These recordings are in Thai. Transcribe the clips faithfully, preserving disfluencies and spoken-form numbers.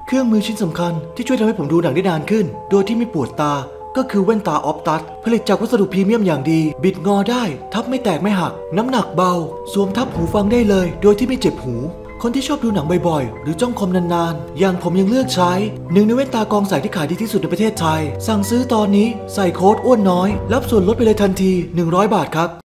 เครื่องมือชิ้นสำคัญที่ช่วยทำให้ผมดูหนังได้นานขึ้นโดยที่ไม่ปวดตาก็คือแว่นตาออปตัสผลิตจากวัสดุพรีเมียมอย่างดีบิดงอได้ทับไม่แตกไม่หักน้ำหนักเบาสวมทับหูฟังได้เลยโดยที่ไม่เจ็บหูคนที่ชอบดูหนังบ่อยๆหรือจ้องคอมนานๆอย่างผมยังเลือกใช้หนึ่งในแว่นตากองแสงที่ขายดีที่สุดในประเทศไทยสั่งซื้อตอนนี้ใส่โค้ดอ้วนน้อยรับส่วนลดไปเลยทันทีหนึ่งร้อยบาทครับ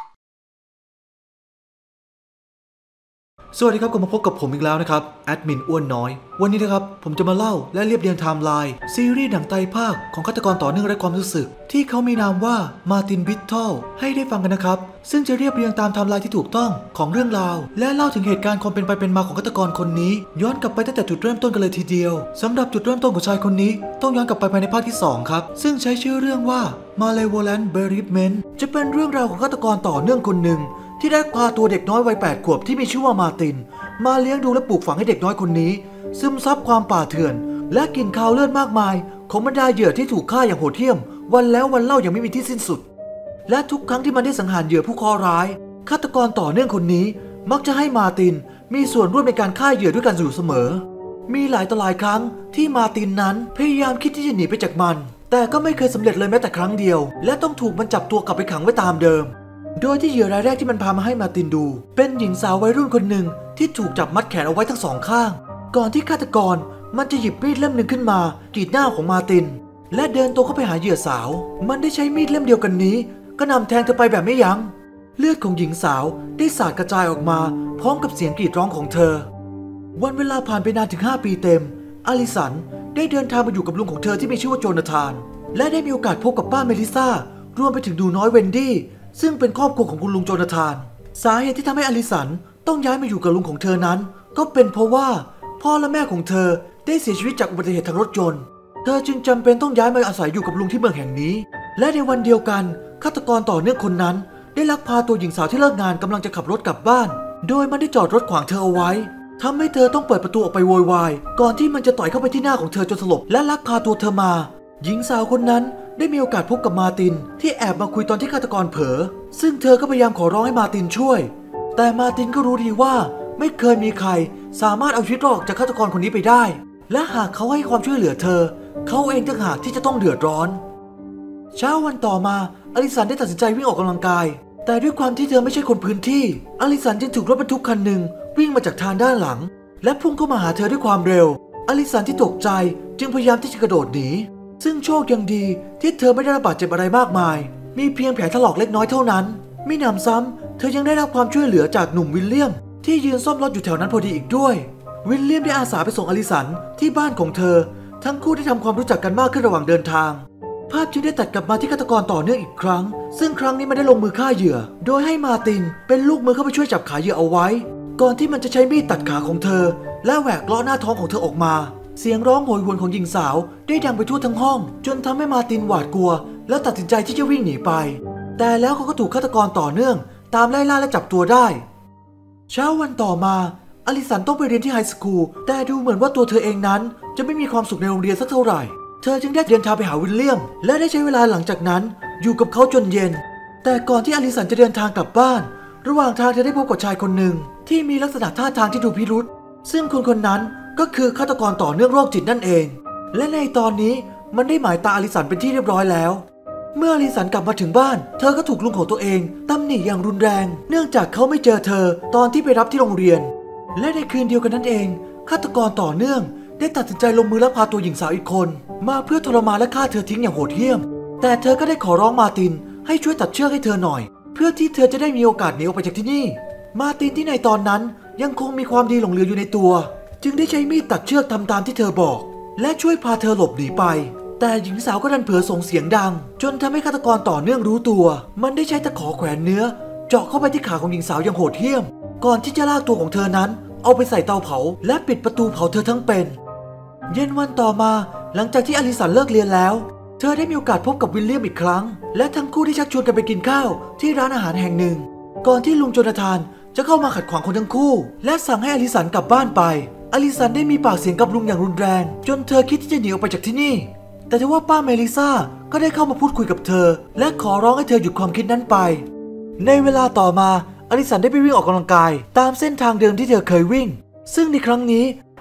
สวัสดีครับกลับมาพบกับผมอีกแล้วนะครับแอดมินอ้วนน้อยวันนี้นะครับผมจะมาเล่าและเรียบเรียงไทม์ไลน์ซีรีส์หนังไตรภาคของฆาตกรต่อเนื่องไร้ความรู้สึกที่เขามีนามว่ามาร์ตินบิทเทิลให้ได้ฟังกันนะครับซึ่งจะเรียบเรียงตามไทม์ไลน์ที่ถูกต้องของเรื่องราวและเล่าถึงเหตุการณ์ความเป็นไปเป็นมาของฆาตกรคนนี้ย้อนกลับไปตั้งแต่จุดเริ่มต้นกันเลยทีเดียวสำหรับจุดเริ่มต้นของชายคนนี้ต้องย้อนกลับไปภายในภาคที่สองครับซึ่งใช้ชื่อเรื่องว่า Malevolent Bereavement จะเป็นเรื่องราวของฆาตกรต่อเนื่องคนหนึ่งที่ได้พาตัวเด็กน้อยวัยแปดขวบที่มีชื่อว่ามาร์ตินมาเลี้ยงดูและปลูกฝังให้เด็กน้อยคนนี้ซึมซับความป่าเถื่อนและกินข่าวเลือดมากมายของบรรดาเหยื่อที่ถูกฆ่าอย่างโหดเหี้ยมวันแล้ววันเล่าอย่างไม่มีที่สิ้นสุดและทุกครั้งที่มันได้สังหารเหยื่อผู้เคราะห์ร้ายฆาตกรต่อเนื่องคนนี้มักจะให้มาร์ตินมีส่วนร่วมในการฆ่าเหยื่อด้วยกันอยู่เสมอมีหลายต่อหลายครั้งที่มาร์ตินนั้นพยายามคิดที่จะหนีไปจากมันแต่ก็ไม่เคยสำเร็จเลยแม้แต่ครั้งเดียวและต้องถูกมันจับตัวกลับไปขังไว้ตามเดิมโดยที่เหยื่อรายแรกที่มันพามาให้มาร์ตินดูเป็นหญิงสาววัยรุ่นคนหนึ่งที่ถูกจับมัดแขนเอาไว้ทั้งสองข้างก่อนที่ฆาตกรมันจะหยิบมีดเล่มหนึ่งขึ้นมากรีดหน้าของมาร์ตินและเดินตัวเข้าไปหาเหยื่อสาวมันได้ใช้มีดเล่มเดียวกันนี้ก็นำแทงเธอไปแบบไม่ยั้งเลือดของหญิงสาวได้สาดกระจายออกมาพร้อมกับเสียงกรีดร้องของเธอวันเวลาผ่านไปนานถึงห้าปีเต็มอลิสันได้เดินทางมาอยู่กับลุงของเธอที่มีชื่อว่าโจนาธานและได้มีโอกาสพบกับป้าเมลิซารวมไปถึงดูน้อยเวนดี้ซึ่งเป็นครอบครัวของคุณลุงโจนาธานสาเหตุที่ทำให้อลิสันต้องย้ายมาอยู่กับลุงของเธอนั้นก็เป็นเพราะว่าพ่อและแม่ของเธอได้เสียชีวิตจากอุบัติเหตุทางรถยนต์เธอจึงจำเป็นต้องย้ายมาอาศัยอยู่กับลุงที่เมืองแห่งนี้และในวันเดียวกันฆาตกรต่อเนื่องคนนั้นได้ลักพาตัวหญิงสาวที่เลิกงานกำลังจะขับรถกลับบ้านโดยมันได้จอดรถขวางเธอเอาไว้ทำให้เธอต้องเปิดประตูออกไปโวยวายก่อนที่มันจะต่อยเข้าไปที่หน้าของเธอจนสลบและลักพาตัวเธอมาหญิงสาวคนนั้นได้มีโอกาสพบกับมาร์ตินที่แอบมาคุยตอนที่ฆาตกรเผลอซึ่งเธอก็พยายามขอร้องให้มาร์ตินช่วยแต่มาร์ตินก็รู้ดีว่าไม่เคยมีใครสามารถเอาชีวิตรอดจากฆาตกรคนนี้ไปได้และหากเขาให้ความช่วยเหลือเธอเขาเองต่างหากที่จะต้องเดือดร้อนเช้าวันต่อมาอลิสันได้ตัดสินใจวิ่งออกกำลังกายแต่ด้วยความที่เธอไม่ใช่คนพื้นที่อลิสันจึงถูกรถบรรทุกคันหนึ่งวิ่งมาจากทางด้านหลังและพุ่งเข้ามาหาเธอด้วยความเร็วอลิสันที่ตกใจจึงพยายามที่จะกระโดดหนีซึ่งโชคยังดีที่เธอไม่ได้รับบาดเจ็บอะไรมากมายมีเพียงแผลถลอกเล็กน้อยเท่านั้นมิหนำซ้ำเธอยังได้รับความช่วยเหลือจากหนุ่มวิลเลียมที่ยืนซ่อมรถอยู่แถวนั้นพอดีอีกด้วยวิลเลียมได้อาสาไปส่งอลิสันที่บ้านของเธอทั้งคู่ได้ทำความรู้จักกันมากขึ้นระหว่างเดินทางภาพจึงได้ตัดกลับมาที่ฆาตกรต่อเนื่องอีกครั้งซึ่งครั้งนี้มันได้ลงมือฆ่าเหยื่อโดยให้มาร์ตินเป็นลูกมือเข้าไปช่วยจับขาเหยื่อเอาไว้ก่อนที่มันจะใช้มีดตัดขาของเธอและแหวกเลาะหน้าท้องของเธอออกมาเสียงร้องโหยหวนของหญิงสาวได้ดังไปทั่วทั้งห้องจนทำให้มาร์ตินหวาดกลัวและตัดสินใจที่จะวิ่งหนีไปแต่แล้วเขาก็ถูกฆาตกรต่อเนื่องตามไล่ล่าและจับตัวได้เช้าวันต่อมาอลิสันต้องไปเรียนที่ไฮสคูลแต่ดูเหมือนว่าตัวเธอเองนั้นจะไม่มีความสุขในโรงเรียนสักเท่าไหร่เธอจึงได้เดินทางไปหาวิลเลียมและได้ใช้เวลาหลังจากนั้นอยู่กับเขาจนเย็นแต่ก่อนที่อลิสันจะเดินทางกลับบ้านระหว่างทางเธอได้พบกับชายคนหนึ่งที่มีลักษณะท่าทางที่ดูพิรุษซึ่งคนคนนั้นก็คือฆาตกรต่อเนื่องโรคจิตนั่นเองและในตอนนี้มันได้หมายตาอลิสันเป็นที่เรียบร้อยแล้วเมื่ออลิสันกลับมาถึงบ้านเธอก็ถูกลุงของตัวเองตำหนิอย่างรุนแรงเนื่องจากเขาไม่เจอเธอตอนที่ไปรับที่โรงเรียนและในคืนเดียวกันนั่นเองฆาตกรต่อเนื่องได้ตัดสินใจลงมือลักพาตัวหญิงสาวอีกคนมาเพื่อทรมานและฆ่าเธอทิ้งอย่างโหดเหี้ยมแต่เธอก็ได้ขอร้องมาร์ตินให้ช่วยตัดเชือกให้เธอหน่อยเพื่อที่เธอจะได้มีโอกาสหนีออกไปจากที่นี่มาร์ตินที่ในตอนนั้นยังคงมีความดีหลงเหลืออยู่ในตัวจึงได้ใช้มีดตัดเชือกทำตามที่เธอบอกและช่วยพาเธอหลบหนีไปแต่หญิงสาวก็ดันเผลอส่งเสียงดังจนทำให้ฆาตกรต่อเนื่องรู้ตัวมันได้ใช้ตะขอแขวนเนื้อเจาะเข้าไปที่ขาของหญิงสาวอย่างโหดเหี้ยมก่อนที่จะลากตัวของเธอนั้นเอาไปใส่เตาเผาและปิดประตูเผาเธอทั้งเป็นเย็นวันต่อมาหลังจากที่อลิสันเลิกเรียนแล้วเธอได้มีโอกาสพบกับวิลเลียมอีกครั้งและทั้งคู่ได้ชักชวนกันไปกินข้าวที่ร้านอาหารแห่งหนึ่งก่อนที่ลุงโจนาธานจะเข้ามาขัดขวางคนทั้งคู่และสั่งให้อลิสันกลับบ้านไปอลิสันได้มีปากเสียงกับลุงอย่างรุนแรงจนเธอคิดที่จะหนีออกไปจากที่นี่แต่ทว่าป้าเมลิซาก็ได้เข้ามาพูดคุยกับเธอและขอร้องให้เธอหยุดความคิดนั้นไปในเวลาต่อมาอลิสันได้ไปวิ่งออกกำลังกายตามเส้นทางเดิมที่เธอเคยวิ่งซึ่งในครั้งนี้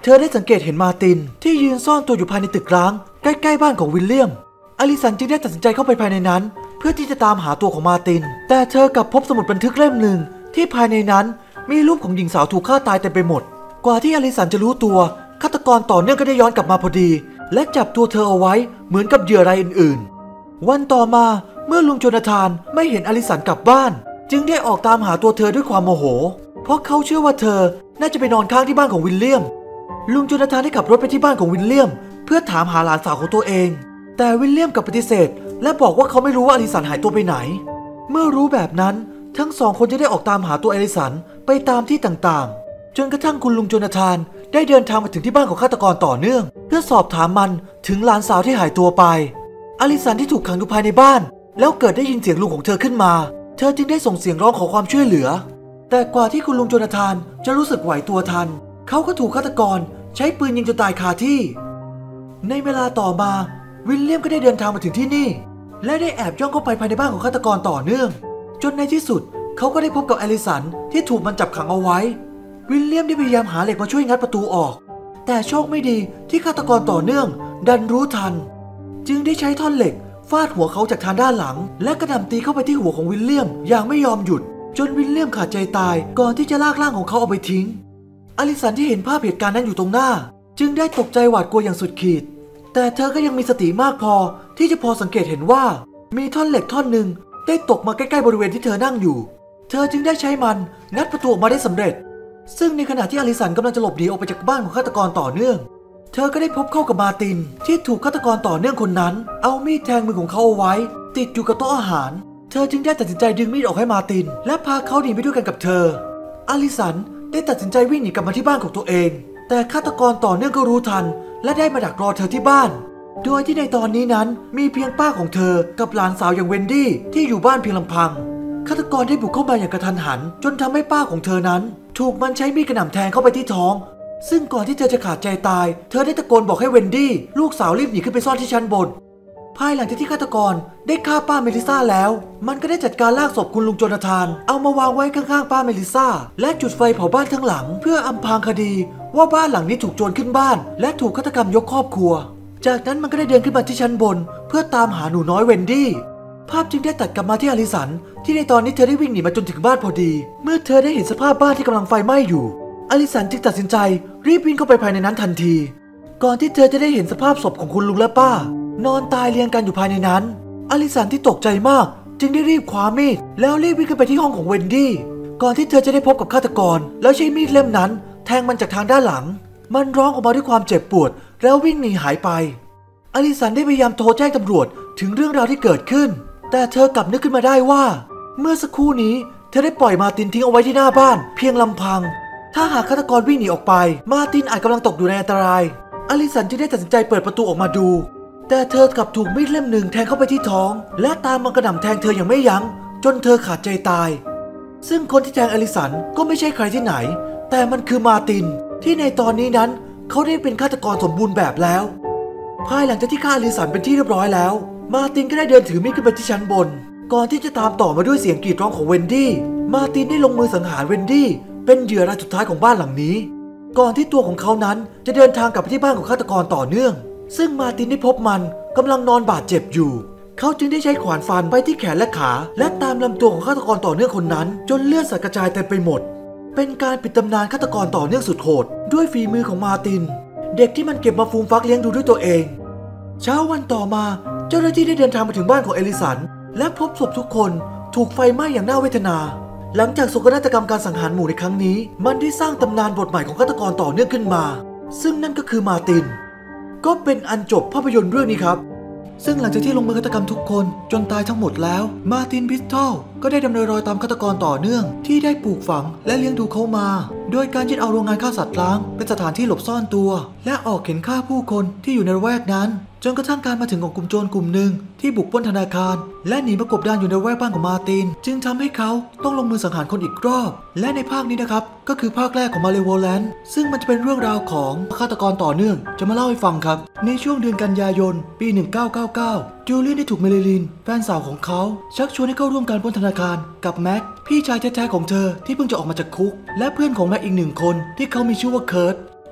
เธอได้สังเกตเห็นมาร์ตินที่ยืนซ่อนตัวอยู่ภายในตึกร้างใกล้ๆบ้านของวิลเลียมอลิสันจึงได้ตัดสินใจเข้าไปภายในนั้นเพื่อที่จะตามหาตัวของมาร์ตินแต่เธอกลับพบสมุดบันทึกเล่มหนึ่งที่ภายในนั้นมีรูปของหญิงสาวถูกฆ่าตายเต็มไปหมดกว่าที่อลิสันจะรู้ตัวฆาตกรต่อเนื่องก็ได้ย้อนกลับมาพอดีและจับตัวเธอเอาไว้เหมือนกับเหยื่อรายอื่นๆวันต่อมาเมื่อลุงโจนาธานไม่เห็นอลิสันกลับบ้านจึงได้ออกตามหาตัวเธอด้วยความโมโหเพราะเขาเชื่อว่าเธอน่าจะไปนอนค้างที่บ้านของวิลเลียมลุงโจนาธานได้ขับรถไปที่บ้านของวิลเลียมเพื่อถามหาหลานสาวของตัวเองแต่วิลเลียมกลับปฏิเสธและบอกว่าเขาไม่รู้ว่าอลิสันหายตัวไปไหนเมื่อรู้แบบนั้นทั้งสองคนจะได้ออกตามหาตัวอลิสันไปตามที่ต่างๆจนกระทั่งคุณลุงโจนาธานได้เดินทางมาถึงที่บ้านของฆาตกรต่อเนื่องเพื่อสอบถามมันถึงหลานสาวที่หายตัวไปอลิสันที่ถูกขังอยู่ภายในบ้านแล้วเกิดได้ยินเสียงลุงของเธอขึ้นมาเธอจึงได้ส่งเสียงร้องขอความช่วยเหลือแต่กว่าที่คุณลุงโจนาธานจะรู้สึกไหวตัวทันเขาก็ถูกฆาตกรใช้ปืนยิงจนตายคาที่ในเวลาต่อมาวิลเลียมก็ได้เดินทางมาถึงที่นี่และได้แอบย่องเข้าไปภายในบ้านของฆาตกรต่อเนื่องจนในที่สุดเขาก็ได้พบกับอลิสันที่ถูกมันจับขังเอาไว้วิลเลียมได้พยายามหาเหล็กมาช่วยงัดประตูออกแต่โชคไม่ดีที่ฆาตกรต่อเนื่องดันรู้ทันจึงได้ใช้ท่อนเหล็กฟาดหัวเขาจากทางด้านหลังและกระหน่ำตีเข้าไปที่หัวของวิลเลียมอย่างไม่ยอมหยุดจนวิลเลียมขาดใจตายก่อนที่จะลากร่างของเขาเอาไปทิ้งอลิสันที่เห็นภาพเหตุการณ์นั้นอยู่ตรงหน้าจึงได้ตกใจหวาดกลัวอย่างสุดขีดแต่เธอก็ยังมีสติมากพอที่จะพอสังเกตเห็นว่ามีท่อนเหล็กท่อนหนึ่งได้ตกมาใกล้ๆบริเวณที่เธอนั่งอยู่เธอจึงได้ใช้มันงัดประตูออกมาได้สำเร็จซึ่งในขณะที่อลิสันกำลังจะหลบหนีออกไปจากบ้านของฆาตกรต่อเนื่องเธอก็ได้พบเข้ากับมาร์ตินที่ถูกฆาตกรต่อเนื่องคนนั้นเอามีดแทงมือของเขาเอาไว้ติดอยู่กับโต๊ะอาหารเธอจึงได้ตัดสินใจดึงมีดออกให้มาร์ตินและพาเขาหนีไปด้วยกันกับเธออลิสันได้ตัดสินใจวิ่งหนีกลับมาที่บ้านของตัวเองแต่ฆาตกรต่อเนื่องก็รู้ทันและได้มาดักรอเธอที่บ้านโดยที่ในตอนนี้นั้นมีเพียงป้าของเธอกับหลานสาวอย่างเวนดี้ที่อยู่บ้านเพียงลำพังฆาตกรได้บุกเข้ามาอย่างกระทันหันจนทำให้ป้าของเธอนั้นถูกมันใช้มีดกระหน่ำแทงเข้าไปที่ท้องซึ่งก่อนที่เธอจะขาดใจตายเธอได้ตะโกนบอกให้เวนดี้ลูกสาวรีบหนีขึ้นไปซ่อนที่ชั้นบนภายหลังจากที่ฆาตกรได้ฆ่าป้าเมลิซ่าแล้วมันก็ได้จัดการลากศพคุณลุงโจนาธานเอามาวางไว้ข้างๆป้าเมลิซ่าและจุดไฟเผาบ้านทั้งหลังเพื่ออำพรางคดีว่าบ้านหลังนี้ถูกโจรขึ้นบ้านและถูกฆาตกรรมยกครอบครัวจากนั้นมันก็ได้เดินขึ้นมาที่ชั้นบนเพื่อตามหาหนูน้อยเวนดี้ภาพจึงได้ตัดกลับมาที่อลิสันที่ในตอนนี้เธอได้วิ่งหนีมาจนถึงบ้านพอดีเมื่อเธอได้เห็นสภาพบ้านที่กำลังไฟไหม้อยู่อลิสันจึงตัดสินใจรีบวิ่งเข้าไปภายในนั้นทันทีก่อนที่เธอจะได้เห็นสภาพศพของคุณลุงและป้านอนตายเรียงกันอยู่ภายในนั้นอลิสันที่ตกใจมากจึงได้รีบคว้ามีดแล้วรีบวิ่งขึ้นไปที่ห้องของเวนดี้ก่อนที่เธอจะได้พบกับฆาตกรแล้วใช้มีดเล่มนั้นแทงมันจากทางด้านหลังมันร้องออกมาด้วยความเจ็บปวดแล้ววิ่งหนีหายไปอลิสันได้พยายามโทรแจ้งตำรวจถึงเรื่องราวที่เกิดขึ้นแต่เธอกลับนึกขึ้นมาได้ว่าเมื่อสักครู่นี้เธอได้ปล่อยมาร์ตินทิ้งเอาไว้ที่หน้าบ้านเพียงลำพังถ้าหากฆาตกรวิ่งหนีออกไปมาร์ตินอาจกำลังตกอยู่ในอันตรายอลิสันจึงได้ตัดสินใจเปิดประตูออกมาดูแต่เธอกลับถูกมีดเล่มหนึ่งแทงเข้าไปที่ท้องและตามมันกระหน่ำแทงเธออย่างไม่ยั้งจนเธอขาดใจตายซึ่งคนที่แทงอลิสันก็ไม่ใช่ใครที่ไหนแต่มันคือมาร์ตินที่ในตอนนี้นั้นเขาได้เป็นฆาตกรสมบูรณ์แบบแล้วภายหลังจากที่ฆ่าอลิสันเป็นที่เรียบร้อยแล้วมาร์ตินก็ได้เดินถือมีดขึ้นไปที่ชั้นบนก่อนที่จะตามต่อมาด้วยเสียงกรีดร้องของเวนดี้มาร์ตินได้ลงมือสังหารเวนดี้เป็นเหยื่อรายสุดท้ายของบ้านหลังนี้ก่อนที่ตัวของเขานั้นจะเดินทางกลับไปที่บ้านของฆาตกรต่อเนื่องซึ่งมาร์ตินได้พบมันกำลังนอนบาดเจ็บอยู่เขาจึงได้ใช้ขวานฟันไปที่แขนและขาและตามลำตัวของฆาตกรต่อเนื่องคนนั้นจนเลือดสัดกระจายเต็มไปหมดเป็นการปิดตำนานฆาตกรต่อเนื่องสุดโหดด้วยฝีมือของมาร์ตินเด็กที่มันเก็บมาฟูมฟักเลี้ยงดูด้วยตัวเองเช้าวันต่อมาเจ้าหน้าที่ได้เดินทางมาถึงบ้านของเอลิสันและพบศพทุกคนถูกไฟไหม้อย่างน่าเวทนาหลังจากโศกนาฏกรรมการสังหารหมู่ในครั้งนี้มันได้สร้างตำนานบทใหม่ของฆาตกรต่อเนื่องขึ้นมาซึ่งนั่นก็คือมาร์ตินก็เป็นอันจบภาพยนตร์เรื่องนี้ครับซึ่งหลังจากที่ลงมือฆาตกรรมทุกคนจนตายทั้งหมดแล้วมาร์ติน บิสทอลก็ได้ดำเนินรอยตามฆาตกรต่อเนื่องที่ได้ปลูกฝังและเลี้ยงดูเขามาโดยการยึดเอาโรงงานฆ่าสัตว์ร้างเป็นสถานที่หลบซ่อนตัวและออกเข็นฆ่าผู้คนที่อยู่ในละแวกนั้นจนกระทั่งการมาถึงของกลุ่มโจรกลุ่มหนึ่งที่บุกปล้นธนาคารและหนีมากบดานอยู่ในละแวกบ้านของมาร์ตินจึงทำให้เขาต้องลงมือสังหารคนอีกรอบและในภาคนี้นะครับก็คือภาคแรกของมาเลโวแลนด์ซึ่งมันจะเป็นเรื่องราวของฆาตกรต่อเนื่องจะมาเล่าให้ฟังครับในช่วงเดือนกันยายนปีหนึ่งเก้าเก้าเก้าจูเลียนได้ถูกเมลิลินแฟนสาวของเขาชักชวนให้เข้าร่วมการปล้นธนาคารกับแม็กพี่ชายแท้ๆของเธอที่เพิ่งจะออกมาจากคุกและเพื่อนของแม็กอีกหนึ่งคนที่เขามีชื่อว่าเคิร์ต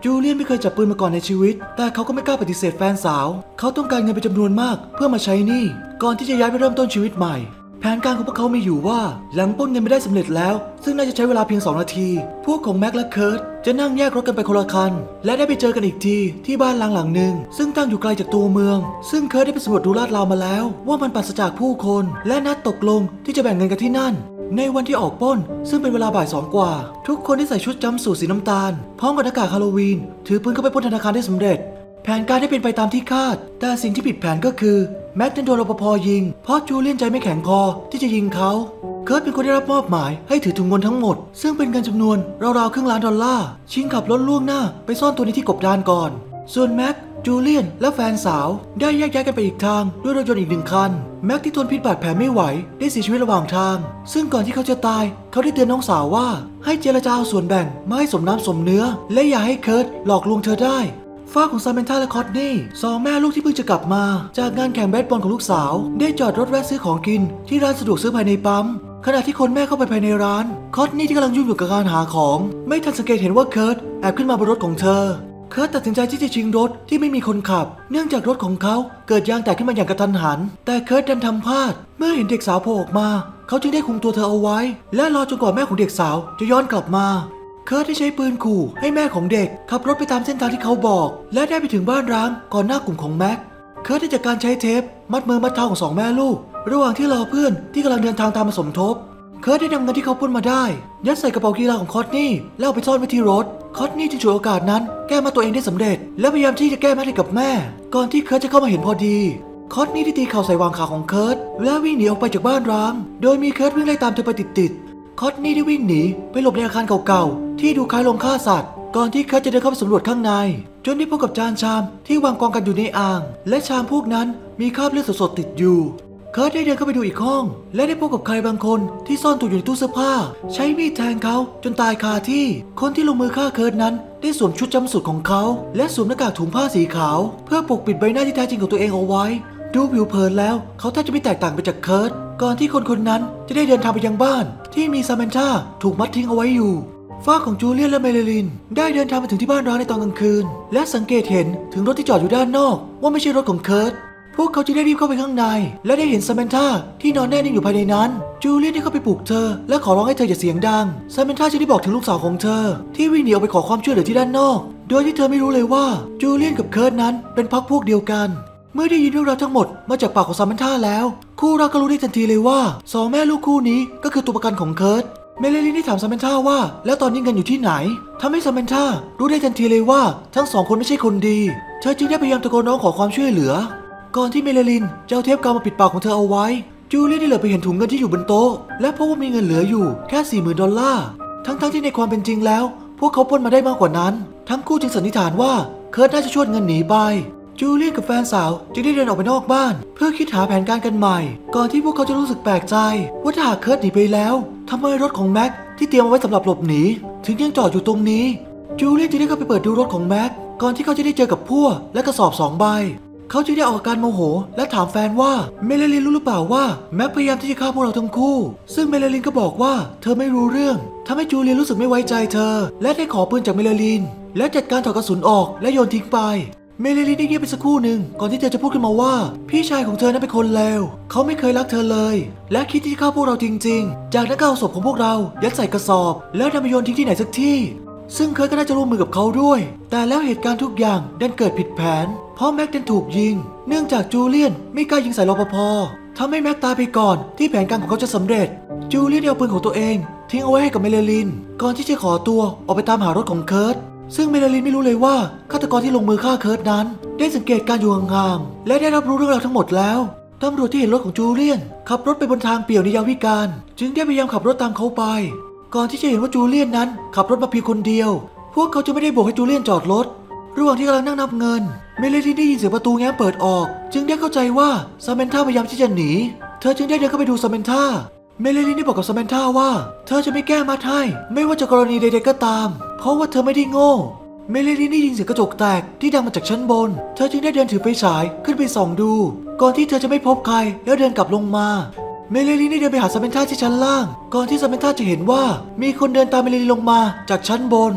จูเลียนไม่เคยจับปืนมาก่อนในชีวิตแต่เขาก็ไม่กล้าปฏิเสธแฟนสาวเขาต้องการเงินเป็นจำนวนมากเพื่อมาใช้หนี้ก่อนที่จะย้ายไปเริ่มต้นชีวิตใหม่แผนการของพวกเขามีอยู่ว่าหลังปล้นเงินไม่ได้สำเร็จแล้วซึ่งน่าจะใช้เวลาเพียงสองนาทีพวกของแม็กและเคิร์ตจะนั่งแยกรถกันไปคนละคันและได้ไปเจอกันอีกทีที่บ้านหลังหลังหนึ่งซึ่งตั้งอยู่ไกลจากตัวเมืองซึ่งเคิร์ตได้ไปสำรวจดูลาดราวมาแล้วว่ามันปราศจากผู้คนและนัดตกลงที่จะแบ่งเงินกันที่นั่นในวันที่ออกปล้นซึ่งเป็นเวลาบ่ายสองกว่าทุกคนได้ใส่ชุดจัมป์สูทสีน้ำตาลพร้อมกับหน้ากากฮาโลวีนถือปืนเข้าไปปล้นธนาคารได้สำเร็จแผนการได้เป็นไปตามที่คาดแต่สิ่งที่ผิดแผนก็คือแม็กซ์โดนรปภ.ยิงเพราะจูเลียนใจไม่แข็งพอที่จะยิงเขาเคิร์ตเป็นคนได้รับมอบหมายให้ถือถุงเงินทั้งหมดซึ่งเป็นเงินจำนวนราวๆครึ่งล้านดอลลาร์ชิงขับรถล่วงหน้าไปซ่อนตัวในที่กบดานก่อนส่วนแม็กซ์จูเลียนและแฟนสาวได้แยกย้ายกันไปอีกทางด้วยรถยนต์อีกหนึ่งคันแม็กซ์ที่ทนพิษบาดแผลไม่ไหวได้เสียชีวิตระหว่างทางซึ่งก่อนที่เขาจะตายเขาได้เตือนน้องสาวว่าให้เจรจาเอาส่วนแบ่งไม่ให้สมน้ำสมเนื้อและอย่าให้เคิร์ตหลอกลวงเธอได้ฝ้าของซามนธาและคอตนี่สองแม่ลูกที่เพิ่งจะกลับมาจากงานแข่งเบสบอลของลูกสาวได้จอดรถแวะซื้อของกินที่ร้านสะดวกซื้อภายในปั๊มขณะที่คนแม่เข้าไปภายในร้านคอตนี่ที่กำลังยุ่งอยู่กับการหาของไม่ทันสังเกตเห็นว่าเคิร์ตแอบขึ้นมาบนรถของเธอเคิร์ตตัดสินใจที่จะชิงรถที่ไม่มีคนขับเนื่องจากรถของเขาเกิดยางแตกขึ้นมาอย่างกระทันหันแต่เคิร์ตดันทำพลาดเมื่อเห็นเด็กสาวโผล่ออกมาเขาจึงได้คุมตัวเธอเอาไว้และรอจนกว่าแม่ของเด็กสาวจะย้อนกลับมาเคิร์ตได้ใช้ปืนขู่ให้แม่ของเด็กขับรถไปตามเส้นทางที่เขาบอกและได้ไปถึงบ้านร้างก่อนหน้ากลุ่มของแม็กเคิร์ตได้จากการใช้เทปมัดมือมัดเท้าของสองแม่ลูกระหว่างที่รอเพื่อนที่กำลังเดินทางตามมาสมทบเคิร์ตได้นำเงินที่เขาปล้นมาได้ยัดใส่กระเป๋ากีฬาของคอตนี่แล้วเอาไปซ่อนไว้ที่รถคอตนี่จึงฉวยโอกาสนั้นแก้มาตัวเองได้สำเร็จและพยายามที่จะแก้แม็กให้กับแม่ก่อนที่เคิร์ตจะเข้ามาเห็นพอดีคอตนี่ได้ตีเข่าใส่วางขาของเคิร์ตและวิ่งหนีออกไปจากบ้านร้างโดยมีเคิร์ตวิ่งไล่ตามเธอไปติดๆคอตนี่ได้วิ่งหนีไปหลบในอาคารเก่าๆที่ดูคล้ายโรงฆ่าสัตว์ก่อนที่เคิร์ตจะเดินเข้าไปสำรวจข้างในจนได้พบกับจานชามที่วางกองกันอยู่ในอ่างและชามพวกนั้นมีคราบเลือดสดๆติดอยู่เคิร์ตได้เดินเข้าไปดูอีกห้องและได้พบกับใครบางคนที่ซ่อนตัวอยู่ในตู้เสื้อผ้าใช้มีดแทงเขาจนตายคาที่คนที่ลงมือฆ่าเคิร์ตนั้นได้สวมชุดจำสุดของเขาและสวมหน้ากากถุงผ้าสีขาวเพื่อปกปิดใบหน้าที่แท้จริงของตัวเองเอาไว้ดูผิวเผินแล้วเขาแทบจะไม่แตกต่างไปจากเคิร์ตก่อนที่คนคนนั้นจะได้เดินทางไปยังบ้านที่มีซามนธาถูกมัดทิ้งเอาไว้อยู่ฝ้าของจูเลียนและเมเลลินได้เดินทางไปถึงที่บ้านร้างในตอนกลางคืนและสังเกตเห็นถึงรถที่จอดอยู่ด้านนอกว่าไม่ใช่รถของเคิร์ตพวกเขาจึงได้รีบเข้าไปข้างในและได้เห็นซามนธาที่นอนแน่นิ่งอยู่ภายในนั้นจูเลียนได้เข้าไปปลุกเธอและขอร้องให้เธออย่าเสียงดังซามนธาจึงได้บอกถึงลูกสาวของเธอที่วิ่งหนีออกไปขอความช่วยเหลือที่ด้านนอกโดยที่เธอไม่รู้เลยว่าจูเลียนกับเคิร์ตนั้นเป็นพรรคพวกเดียวกันเมื่อได้ยินเรื่องราวทั้งหมดมาจากปากของซามนธาแล้วคู่รักก็รู้ได้ทันทีเลยว่าสองแม่ลูกคู่นี้ก็คือตัวประกันของเคิร์ตเมเลลินได้ถามซามนธาว่าแล้วตอนนี้เงินอยู่ที่ไหนทำให้ซามนธารู้ได้ทันทีเลยว่าทั้งสองคนไม่ใช่คนดีเธอจึงได้พยายามตะโกนร้องขอความช่วยเหลือก่อนที่เมเลลินจะเอาเทปกาวมาปิดปากของเธอเอาไว้จูเลียนได้เหลือไปเห็นถุงเงินที่อยู่บนโต๊ะและพบว่ามีเงินเหลืออยู่แค่ สี่หมื่น ดอลลาร์ทั้งๆที่ในความเป็นจริงแล้วพวกเขาปล้นมาได้มากกว่านั้นทั้งคู่จึงสันนิษฐานว่าเคิร์ตน่าจะชวดเงินหนีไปจูเลียนกับแฟนสาวจึงได้เดินออกไปนอกบ้านเพื่อคิดหาแผนการกันใหม่ก่อนที่พวกเขาจะรู้สึกแปลกใจว่าถ้าหากเคิร์ตหนีไปแล้วทำไมรถของแม็กที่เตรียมเอาไว้สำหรับหลบหนีถึงยังจอดอยู่ตรงนี้จูเลียนจึงได้เข้าไปเปิดดูรถของแม็กก่อนที่เขาจะได้เจอกับพั่วและกระสอบสองใบเขาจึงได้ออกอาการโมโหและถามแฟนว่าเมเลลินรู้หรือเปล่าว่าแม็กพยายามที่จะฆ่าพวกเราทั้งคู่ซึ่งเมเลลินก็บอกว่าเธอไม่รู้เรื่องทำให้จูเลียนรู้สึกไม่ไว้ใจเธอและได้ขอปืนจากเมเลลินและจัดการถอดกระสุนออกและโยนทิ้งไปเมเลลินได้เงียบไปสักครู่หนึ่งก่อนที่เธอจะพูดขึ้นมาว่าพี่ชายของเธอนั้นเป็นคนเลวเขาไม่เคยรักเธอเลยและคิดที่จะฆ่าพวกเราจริงๆจากนั้นก็เอาศพของพวกเรายัดใส่กระสอบแล้วนำไปโยนทิ้งที่ไหนสักที่ซึ่งเคิร์ตก็น่าจะร่วมมือกับเขาด้วยแต่แล้วเหตุการณ์ทุกอย่างดันเกิดผิดแผนเพราะแม็กดันถูกยิงเนื่องจากจูเลียนไม่กล้ายิงใส่รปภ.ทำให้แม็กตายไปก่อนที่แผนการของเขาจะสำเร็จจูเลียนเอาปืนของตัวเองทิ้งเอาไว้ให้กับเมเลลินก่อนที่จะขอตัวออกไปตามหารถของเคิร์ตซึ่งเมเลลินไม่รู้เลยว่าฆาตกรที่ลงมือฆ่าเคิร์ตนั้นได้สังเกตการอยู่ห่างๆและได้รับรู้เรื่องราวทั้งหมดแล้วตำรวจที่เห็นรถของจูเลียนขับรถไปบนทางเปี่ยวในยามวิกาลจึงได้พยายามขับรถตามเขาไปก่อนที่จะเห็นว่าจูเลียนนั้นขับรถมาเพียงคนเดียวพวกเขาจะไม่ได้โบกให้จูเลียนจอดรถระหว่างที่กำลังนั่งนับเงินเมเลลินได้ยินเสียงประตูแง้มเปิดออกจึงได้เข้าใจว่าซามนธาพยายามที่จะหนีเธอจึงได้เดินเข้าไปดูซามนธาเมเลลินได้บอกกับซามนธาว่าเธอจะไม่แก้มัดให้ไม่ว่าจะกรณีใดๆก็ตามเพราะว่าเธอไม่ได้โง่เมเลลินได้ยินเสียงกระจกแตกที่ดังมาจากชั้นบนเธอจึงได้เดินถือไฟฉายขึ้นไปส่องดูก่อนที่เธอจะไม่พบใครแล้วเดินกลับลงมาเมเลลินได้เดินไปหาซามนธาที่ชั้นล่างก่อนที่ซามนธาจะเห็นว่ามีคนเดินตามเมเลลินลงมาจากชั้นบนเธ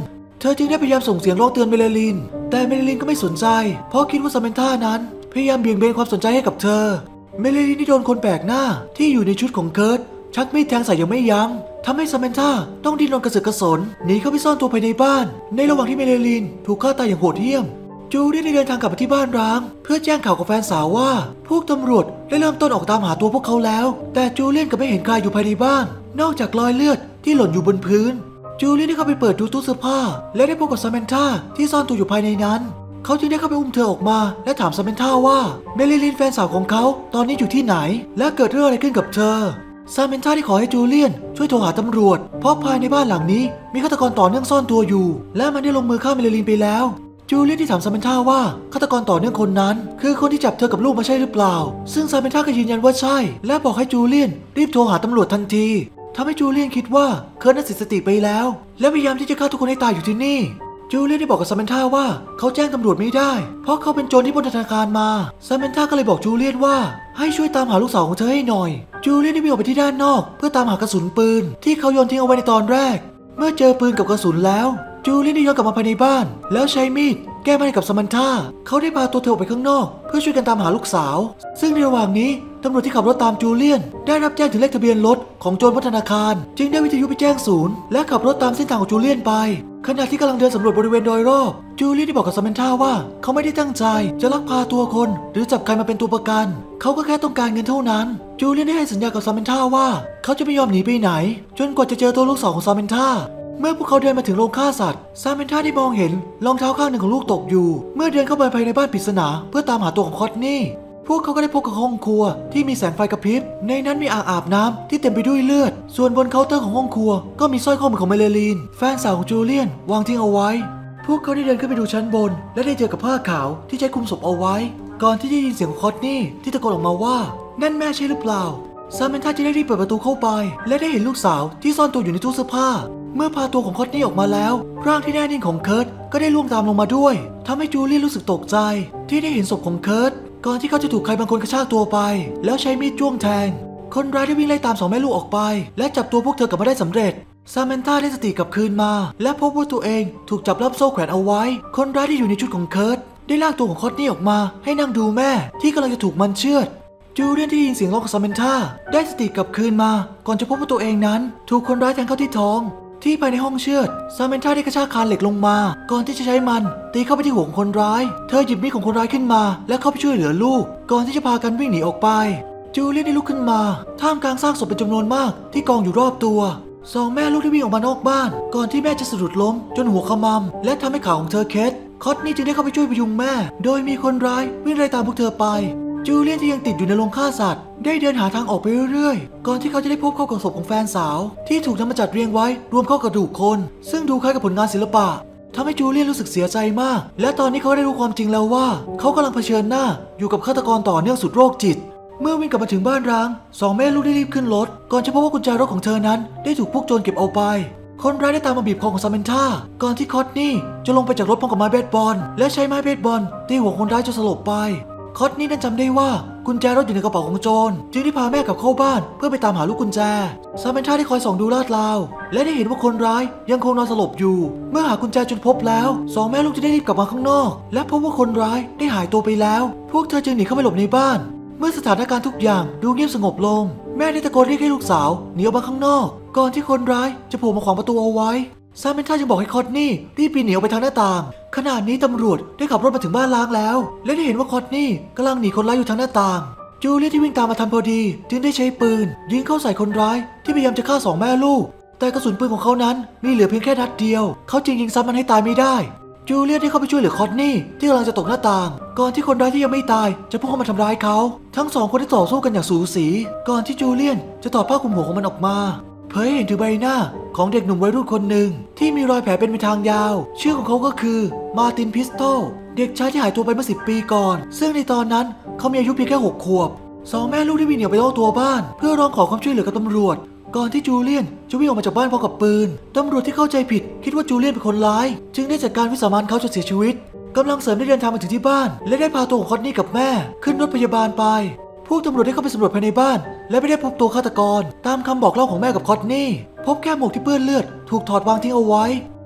อจึงได้พยายามส่งเสียงร้องเตือนเมเลลินแต่เมเลลินก็ไม่สนใจเพราะคิดว่าซาเมนธานั้นพยายามเบี่ยงเบนความสนใจให้กับเธอเมเลลินที่โดนคนแปลกหน้าที่อยู่ในชุดของเคิร์ตชักมีดแทงใส่ยังไม่ยั้งทำให้ซาเมนธาต้องดิ้นรนกระเสือกกระสนหนีเข้าไปซ่อนตัวภายในบ้านในระหว่างที่เมเลลินถูกฆ่าตายอย่างโหดเหี้ยมจูเลียนได้เดินทางกลับไปที่บ้านร้างเพื่อแจ้งข่าวกับแฟนสาวว่าพวกตำรวจได้เริ่มต้นออกตามหาตัวพวกเขาแล้วแต่จูเลียนก็ไม่เห็นใครอยู่ภายในบ้านนอกจากรอยเลือดที่หล่นอยู่บนพื้นจูเลียนได้เข้าไปเปิดดูตู้เสื้อผ้าและได้พบกับซาเมนธาที่ซ่อนตัวอยู่ภายในนั้นเขาจึงได้เข้าไปอุ้มเธอออกมาและถามซาเมนธาว่าเมลิลินแฟนสาวของเขาตอนนี้อยู่ที่ไหนและเกิดเรื่องอะไรขึ้นกับเธอซาเมนธาได้ขอให้จูเลียนช่วยโทรหาตำรวจเพราะภายในบ้านหลังนี้มีฆาตกรต่อเนื่องซ่อนตัวอยู่และมันได้ลงมือฆ่าเมลิลินไปแล้วจูเลียนที่ถามซาเมนธาว่าฆาตกรต่อเนื่องคนนั้นคือคนที่จับเธอกับลูกมาใช่หรือเปล่าซึ่งซาเมนธาก็ยืนยันว่าใช่และบอกให้จูเลียนรีบโทรหาตำรวจทันทีทำให้จูเลียนคิดว่าเคิร์ตนั้นเสียสติไปแล้วและพยายามที่จะฆ่าทุกคนให้ตายอยู่ที่นี่จูเลียนได้บอกกับซาเมนธาว่าเขาแจ้งตำรวจไม่ได้เพราะเขาเป็นโจรที่ปล้นธนาคารมาซาเมนธาก็เลยบอกจูเลียนว่าให้ช่วยตามหาลูกสาวของเธอให้หน่อยจูเลียนได้วิ่งออกไปที่ด้านนอกเพื่อตามหากระสุนปืนที่เขาโยนทิ้งเอาไว้ในตอนแรกเมื่อเจอปืนกับกระสุนแล้วจูเลียนได้ย้อนกลับมาภายในบ้านแล้วใช้มีดแก้ไม่ให้กับซาเมนธาเขาได้พาตัวเธอออกไปข้างนอกเพื่อช่วยกันตามหาลูกสาวซึ่งในระหว่างนี้ตำรวจที่ขับรถตามจูเลียนได้รับแจ้งถึงเลขทะเบียนรถของโจรปล้นธนาคารจึงได้วิทยุไปแจ้งศูนย์และขับรถตามเส้นทางของจูเลียนไปขณะที่กำลังเดินสำรวจบริเวณโดยรอบจูเลียนได้บอกกับซาเมนธาว่าเขาไม่ได้ตั้งใจจะลักพาตัวคนหรือจับใครมาเป็นตัวประกันเขาก็แค่ต้องการเงินเท่านั้นจูเลียนได้ให้สัญญากับซาเมนธาว่าเขาจะไม่ยอมหนีไปไหนจนกว่าจะเจอตัวลูกสาวของซาเมนธาเมื่อพวกเขาเดินมาถึงโรงฆ่าสัตว์ซาเมนธาได้มองเห็นรองเท้าข้างหนึ่งของลูกตกอยู่เมื่อเดินเข้าไปภายในบ้านปริศนาเพื่อตามหาตัวของคอตนี่พวกเขาก็ได้พบกับห้องครัวที่มีแสงไฟกระพริบในนั้นมีอ่างอาบน้ำที่เต็มไปด้วยเลือดส่วนบนเคาน์เตอร์ของห้องครัวก็มีสร้อยข้อมือของเมเลลินแฟนสาวของจูเลียนวางทิ้งเอาไว้พวกเขาได้เดินขึ้นไปดูชั้นบนและได้เจอกับผ้าขาวที่ใช้คลุมศพเอาไว้ก่อนที่จะได้ยินเสียงของคอตนี่ที่ตะโกนออกมาว่านั่นแม่ใช่หรือเปล่าซาเมนธาจะได้รีบเปิดประตูเข้าไปและได้เห็นลูกสาวที่ซ่อนตัวอยู่ในตู้เสื้อผ้าเมื่อพาตัวของคอตนี่ออกมาแล้วร่างที่แน่นิ่งของเคิร์ตก็ได้ล่วงตามลงมาด้วยทำให้จูเลียนรู้สึกตกใจที่ได้เห็นศพของเคิร์ตก่อนที่เขาจะถูกใครบางคนกระชากตัวไปแล้วใช้มีดจ้วงแทงคนร้ายได้วิ่งไล่ตามสองแม่ลูกออกไปและจับตัวพวกเธอกลับมาได้สำเร็จซาเมนธาได้สติกลับคืนมาและพบว่าตัวเองถูกจับล่ามโซ่แขวนเอาไว้คนร้ายที่อยู่ในชุดของเคิร์ตได้ลากตัวของคอตนี่ออกมาให้นั่งดูแม่ที่กำลังจะถูกมันเชือดจูเลียนที่ยินเสียงร้องของซาเมนธาได้สติกลับคืนมาก่อนจะพบว่าตัวเองนั้นถูกคนร้ายแทงเข้าที่ท้องที่ภายในห้องเชือดซาเมนธาได้กระชากคานเหล็กลงมาก่อนที่จะใช้มันตีเข้าไปที่หัวของคนร้ายเธอหยิบมีดของคนร้ายขึ้นมาและเข้าไปช่วยเหลือลูกก่อนที่จะพากันวิ่งหนีออกไปจูเลียนได้ลุกขึ้นมาท่ามกลางซากศพเป็นจำนวนมากที่กองอยู่รอบตัวสองแม่ลูกได้วิ่งออกมานอกบ้านก่อนที่แม่จะสะดุดล้มจนหัวขมำและทำให้ขาของเธอเคล็ดคอตนี่จึงได้เข้าไปช่วยพยุงแม่โดยมีคนร้ายวิ่งไล่ตามพวกเธอไปจูเลียนที่ยังติดอยู่ในโรงฆ่าสัตว์ได้เดินหาทางออกไปเรื่อยๆก่อนที่เขาจะได้พบเข้ากับศพของแฟนสาวที่ถูกนำมาจัดเรียงไว้รวมเข้ากระดูกคนซึ่งดูคล้ายกับผลงานศิลปะทำให้จูเลียนรู้สึกเสียใจมากและตอนนี้เขาได้รู้ความจริงแล้วว่าเขากำลังเผชิญหน้าอยู่กับฆาตกรต่อเนื่องสุดโรคจิตเมื่อวิ่งกลับมาถึงบ้านร้างสองแม่ลูกได้รีบขึ้นรถก่อนจะพบว่ากุญแจรถของเธอนั้นได้ถูกพวกโจรเก็บเอาไปคนร้ายได้ตามมาบีบคอของซาเมนธาก่อนที่คอตนี่จะลงไปจากรถพร้อมกับไม้เบสบอลและใช้ไม้เบสบอลตีหัวคนร้ายจนสลบไปคอตนี่นั้นจำได้ว่ากุญแจรถอยู่ในกระเป๋าของโจรจึงได้พาแม่กลับเข้าบ้านเพื่อไปตามหาลูกกุญแจซาเมนธาได้คอยส่องดูลาดราวและได้เห็นว่าคนร้ายยังคงนอนสลบอยู่เมื่อหากุญแจจนพบแล้วสองแม่ลูกจะได้รีบกลับมาข้างนอกและพบว่าคนร้ายได้หายตัวไปแล้วพวกเธอจึงหนีเข้าไปหลบในบ้านเมื่อสถานการณ์ทุกอย่างดูเงียบสงบลงแม่ได้ตะโกนเรียกให้ลูกสาวหนีออกมาข้างนอกก่อนที่คนร้ายจะโผล่มาขวางประตูเอาไว้ซาเมนธาจึงบอกให้คอตนี่รีบปีนหนีออกไปทางหน้าต่างขณะนี้ตำรวจได้ขับรถมาถึงบ้านล้างแล้วและได้เห็นว่าคอตนี่กำลังหนีคนร้ายอยู่ทางหน้าต่างจูเลียนที่วิ่งตามมาทันพอดีจึงได้ใช้ปืนยิงเข้าใส่คนร้ายที่พยายามจะฆ่าสองแม่ลูกแต่กระสุนปืนของเขานั้นมีเหลือเพียงแค่นัดเดียวเขาจึงยิงซ้ำมันให้ตายไม่ได้จูเลียนได้เข้าไปช่วยเหลือคอตนี่ที่กำลังจะตกหน้าต่างก่อนที่คนร้ายที่ยังไม่ตายจะพุ่งเข้ามาทำร้ายเขาทั้งสองคนได้ต่อสู้กันอย่างสูสีก่อนที่จูเลียนจะถอดผ้าคลุมหัวของมันออกมาเผยให้เห็นถึงใบหน้าของเด็กหนุ่มวัยรุ่นคนหนึ่งที่มีรอยแผลเป็นไปทางยาวชื่อของเขาก็คือมาร์ตินพิสโตลเด็กชายที่หายตัวไปเมื่อสิบปีก่อนซึ่งในตอนนั้นเขามีอายุเพียงแค่หกขวบสองแม่ลูกได้วิ่งหนีไปนอกตัวบ้านเพื่อร้องขอความช่วยเหลือกับตำรวจก่อนที่จูเลียนจะวิ่งออกมาจากบ้านพร้อมกับปืนตำรวจที่เข้าใจผิดคิดว่าจูเลียนเป็นคนร้ายจึงได้จัดการวิสามันเขาจนเสียชีวิตกำลังเสริมได้เดินทางมาถึงที่บ้านและได้พาตัวของคอตนี่กับแม่ขึ้นรถพยาบาลไปพวกตำรวจได้เข้าไปสำรวจภายในบ้านและไม่ได้พบตัวฆาตกรตามคำบอกเล่าของแม่กับคอตนี่พบแค่หมวกที่เปื้อนเลือดถูกถอดวางทิ้งเอาไว้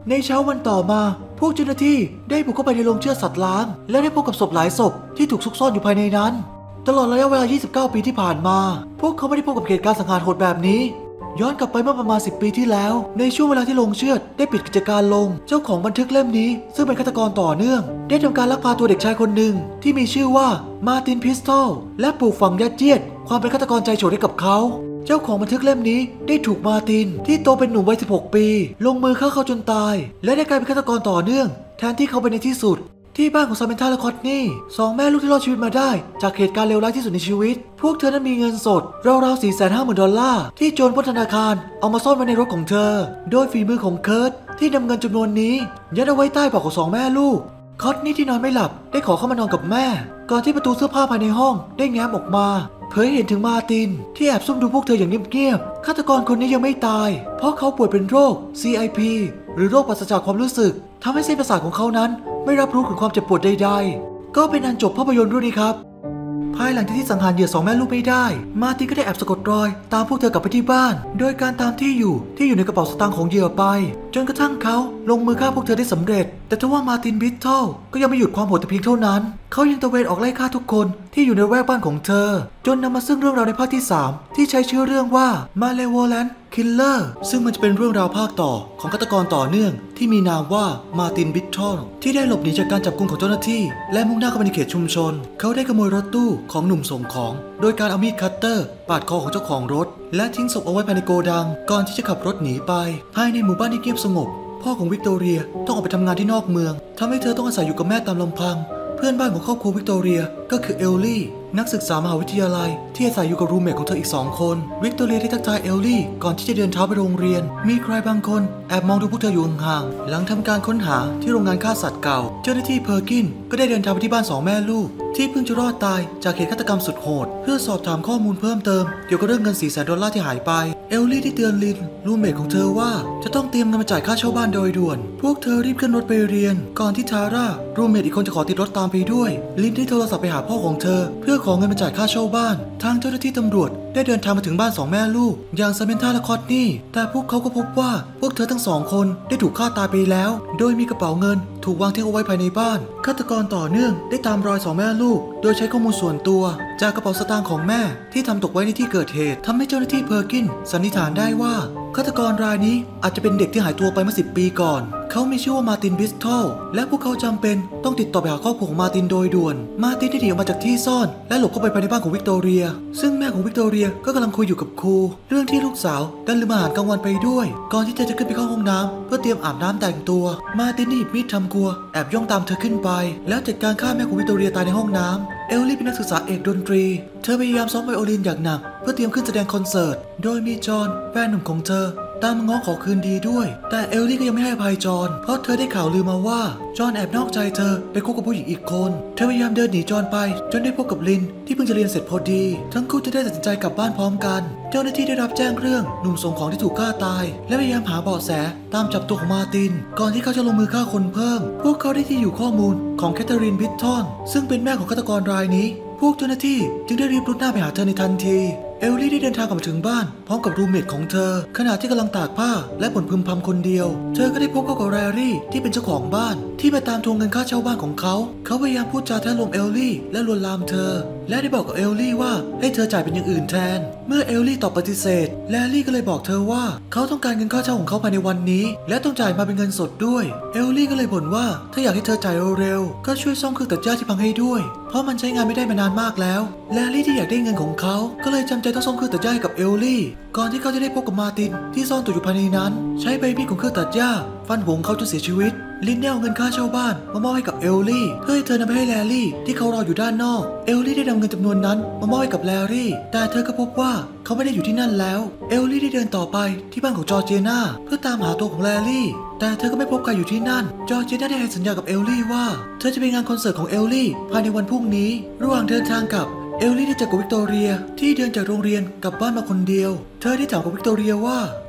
ในเช้าวันต่อมาพวกเจ้าหน้าที่ได้บุกเข้าไปในโรงเชือดสัตว์ล้างและได้พบกับศพหลายศพที่ถูกซุกซ่อนอยู่ภายในนั้นตลอดระยะเวลายี่สิบเก้าปีที่ผ่านมาพวกเขาไม่ได้พบกับเหตุการณ์สังหารโหดแบบนี้ย้อนกลับไปเมื่อประมาณสิบปีที่แล้วในช่วงเวลาที่โรงเชือดได้ปิดกิจการลงเจ้าของบันทึกเล่มนี้ซึ่งเป็นฆาตกรต่อเนื่องได้ทำการลักพาตัวเด็กชายคนหนึ่งที่มีชื่อว่ามาร์ตินพิสตอลและปลูกฝังยัดเยียดความเป็นฆาตกรใจโฉดให้กับเขาเจ้าของบันทึกเล่มนี้ได้ถูกมาร์ตินที่โตเป็นหนุ่มวัยสิบหกปีลงมือฆ่าเขาจนตายและได้กลายเป็นฆาตกรต่อเนื่องแทนที่เขาเป็นในที่สุดที่บ้านของซาเมนธาและคอตนี่สองแม่ลูกที่รอดชีวิตมาได้จากเหตุการณ์เลวร้ายที่สุดในชีวิตพวกเธอนั้นมีเงินสดราวๆ สี่แสนห้าหมื่น ดอลลาร์ที่โจรปล้นธนาคารเอามาซ่อนไว้ในรถของเธอโดยฝีมือของเคิร์ตที่นำเงินจำนวนนี้ยัดเอาไว้ใต้เบาะของสองแม่ลูกคอตนี่ที่นอนไม่หลับได้ขอเข้ามานอนกับแม่ก่อนที่ประตูเสื้อผ้าภายในห้องได้แง้มออกมาเผยเห็นถึงมาร์ตินที่แอบซุ่มดูพวกเธออย่างเงียบๆฆาตกรคนนี้ยังไม่ตายเพราะเขาป่วยเป็นโรค ซี ไอ พี หรือโรคปราศจากความรู้สึกทำให้เส้นประสาทของเขานั้นไม่รับรู้ถึงความเจ็บปวดใดๆก็เป็นอันจบภาพยนตร์เรื่องนี้ครับภายหลังที่สังหารเหยื่อสองแม่ลูกไม่ได้มาร์ตินก็ได้แอบสะกดรอยตามพวกเธอกลับไปที่บ้านโดยการตามที่อยู่ที่อยู่ในกระเป๋าสตางค์ของเหยื่อไปจนกระทั่งเขาลงมือฆ่าพวกเธอได้สำเร็จแต่ทว่ามาร์ตินบิทเทิลก็ยังไม่หยุดความโหดแต่เพียงเท่านั้นเขายังตระเวนออกไล่ฆ่าทุกคนที่อยู่ในแวกบ้านของเธอจนนำมาซึ่งเรื่องราวในภาคที่สามที่ใช้ชื่อเรื่องว่า Malevolent Killer ซึ่งมันจะเป็นเรื่องราวภาคต่อของฆาตกรต่อเนื่องที่มีนามว่ามาร์ตินบิทเทิลที่ได้หลบหนีจากการจับกุมของเจ้าหน้าที่และมุ่งหน้าเข้าไปในเขตชุมชนเขาได้ขโมยรถตู้ของหนุ่มส่งของโดยการเอามีดคัตเตอร์ปาดคอของเจ้าของรถและทิ้งศพเอาไว้ภายในโกดังก่อนที่จะขับรถหนีไปภายในหมู่บ้านที่เงียบสงบพ่อของวิกตอเรียต้องออกไปทำงานที่นอกเมืองทำให้เธอต้องอาศัยอยู่กับแม่ตามลำพังเพื่อนบ้านของครอบครัววิกตอเรียก็คือเอลลี่นักศึกษามหาวิทยาลัยที่อาศัยอยู่กับรูมเมทของเธออีกสองคนวิกตอเรียได้ทักทายเอลลี่ก่อนที่จะเดินเท้าไปโรงเรียนมีใครบางคนแอบมองดูพวกเธออยู่ห่างๆหลังทำการค้นหาที่โรงงานฆ่าสัตว์เก่าเจ้าหน้าที่เพอร์กินก็ได้เดินทางไปที่บ้านสองแม่ลูกที่เพิ่งจะรอดตายจากเหตุฆาตกรรมสุดโหดเพื่อสอบถามข้อมูลเพิ่มเติมเกี่ยวกับเรื่องเงิน สี่แสน ดอลลาร์ที่หายไปเอลลี่ได้เตือนลินรูมเมทของเธอว่าจะต้องเตรียมเงินมาจ่ายค่าเช่าบ้านโดยด่วนพวกเธอรีบขึ้นรถไปเรียนก่อนที่ทาร่ารูมเมทอีกคนจะขอติดรถตามไปด้วยลินได้โทรศัพท์ไปหาพ่อของเธอเพื่อขอเงินมาจ่ายค่าเช่าบ้านทางเจ้าหน้าที่ตำรวจได้เดินทางมาถึงบ้านสองแม่ลูกอย่างซาเมนธาและคอตนี่แต่พวกเขาก็พบว่าพวกเธอทั้งสองคนได้ถูกฆ่าตายไปแล้วโดยมีกระเป๋าเงินถูกวางทิ้งเอาไว้ภายในบ้านฆาตกรต่อเนื่องได้ตามรอยสองแม่ลูกโดยใช้ข้อมูลส่วนตัวจากกระเป๋าสตางค์ของแม่ที่ทำตกไว้ในที่เกิดเหตุทำให้เจ้าหน้าที่เพอร์กินสันนิษฐานได้ว่าฆาตกรรายนี้อาจจะเป็นเด็กที่หายตัวไปเมื่อสิบปีก่อนเขามีชื่อว่ามาร์ตินบิสทอลและพวกเขาจำเป็นต้องติดต่อไปหาครอบครัวของมาร์ตินโดยด่วนมาร์ตินได้หนีออกมาจากที่ซ่อนและหลบเข้าไปภายในบ้านของวิกตอเรียซึ่งแม่ของวิกตอเรียก็กำลังคุยอยู่กับครูเรื่องที่ลูกสาวดันลืมอาหารกลางวันไปด้วยก่อนที่เธอจะขึ้นไปเข้าห้องน้ำเพื่อเตรียมอาบน้ำแต่งตัวมาร์ตินได้หยิบมีดทำครัวแอบย่องตามเธอขึ้นไปแล้วจัดการฆ่าแม่ของวิกตอเรียตายในห้องน้ำเอลลี่เป็นนักศึกษาเอกดนตรีเธอพยายามซ้อมไวโอลินอย่างหนักเพื่อเตรียมขึ้นแสดงคอนเสิร์ตโดยมีจอห์นแฟนหนุ่มของเธอตามมาง้อขอคืนดีด้วยแต่เอลลี่ก็ยังไม่ให้อภัยจอห์นเพราะเธอได้ข่าวลือมาว่าจอห์นแอบนอกใจเธอไปคบกับผู้หญิงอีกคนเธอพยายามเดินหนีจอห์นไปจนได้พบกับลินที่เพิ่งจะเรียนเสร็จพอดีทั้งคู่จะได้ตัดสินใจกลับบ้านพร้อมกันเจ้าหน้าที่ได้รับแจ้งเรื่องหนุ่มส่งของที่ถูกฆ่าตายและพยายามหาเบาะแสตามจับตัวของมาร์ตินก่อนที่เขาจะลงมือฆ่าคนเพิ่มพวกเขาได้ที่อยู่ข้อมูลของแคทเธอรีนบิททอนซึ่งเป็นแม่ของฆาตกรรายนี้พวกเจ้าหน้าที่จึงได้รีบรุดหน้าไปหาเธอในทันทีเอลลี่ได้เดินทางกลับมาถึงบ้านพร้อมกับรูมเมทของเธอขณะที่กำลังตากผ้าและบ่นพึมพำคนเดียวเธอก็ได้พบกับแรรี่ที่เป็นเจ้าของบ้านที่มาตามทวงเงินค่าเช่าบ้านของเขาเขาพยายามพูดจาแทะโลมเอลลี่และลวนลามเธอและได้บอกกับเอลลี่ว่าให้เธอจ่ายเป็นอย่างอื่นแทนเมื่อเอลลี่ตอบปฏิเสธแรรี่ก็เลยบอกเธอว่าเขาต้องการเงินค่าเช่าของเขาภายในวันนี้และต้องจ่ายมาเป็นเงินสดด้วยเอลลี่ก็เลยบ่นว่าถ้าอยากให้เธอจ่ายเร็วๆก็ช่วยซ่อมเครื่องตัดหญ้าที่พังให้ด้วยเพราะมันใช้งานไม่ได้มานานมากแล้วแรรี่ที่อยากได้เงินของเขาก็เลยจำใจต้องซ่อมเครื่องตัดหญ้ากับเอลลี่ก่อนที่เขาจะได้พบกับมาร์ตินที่ซ่อนตัวอยู่ภายในนั้นใช้ใบมีดของเครื่องตัดหญ้าฟันหัวเขาจนเสียชีวิตลินได้เอาเงินค่าเช่าบ้านมามอบให้กับเอลลี่เพื่อให้เธอนำไปให้แลรี่ที่เขารออยู่ด้านนอกเอลลี่ได้นำเงินจำนวนนั้นมามอบให้กับแลรี่แต่เธอก็พบว่าเขาไม่ได้อยู่ที่นั่นแล้วเอลลี่ได้เดินต่อไปที่บ้านของจอร์เจียนาเพื่อตามหาตัวของแลรี่แต่เธอก็ไม่พบใครอยู่ที่นั่นจอร์เจียนาได้ให้สัญญากับเอลลี่ว่าเธอจะไปงานคอนเสิร์ตของเอลลี่ภายในวันพรุ่งนี้ระหว่างเดินทางกลับเอลลี่ได้เจอกับวิกตอเรียที่เดินจากโรงเรียนกลับบ้านมาคนเดียวเธอได้ถามกับวิกตอเรียว่าท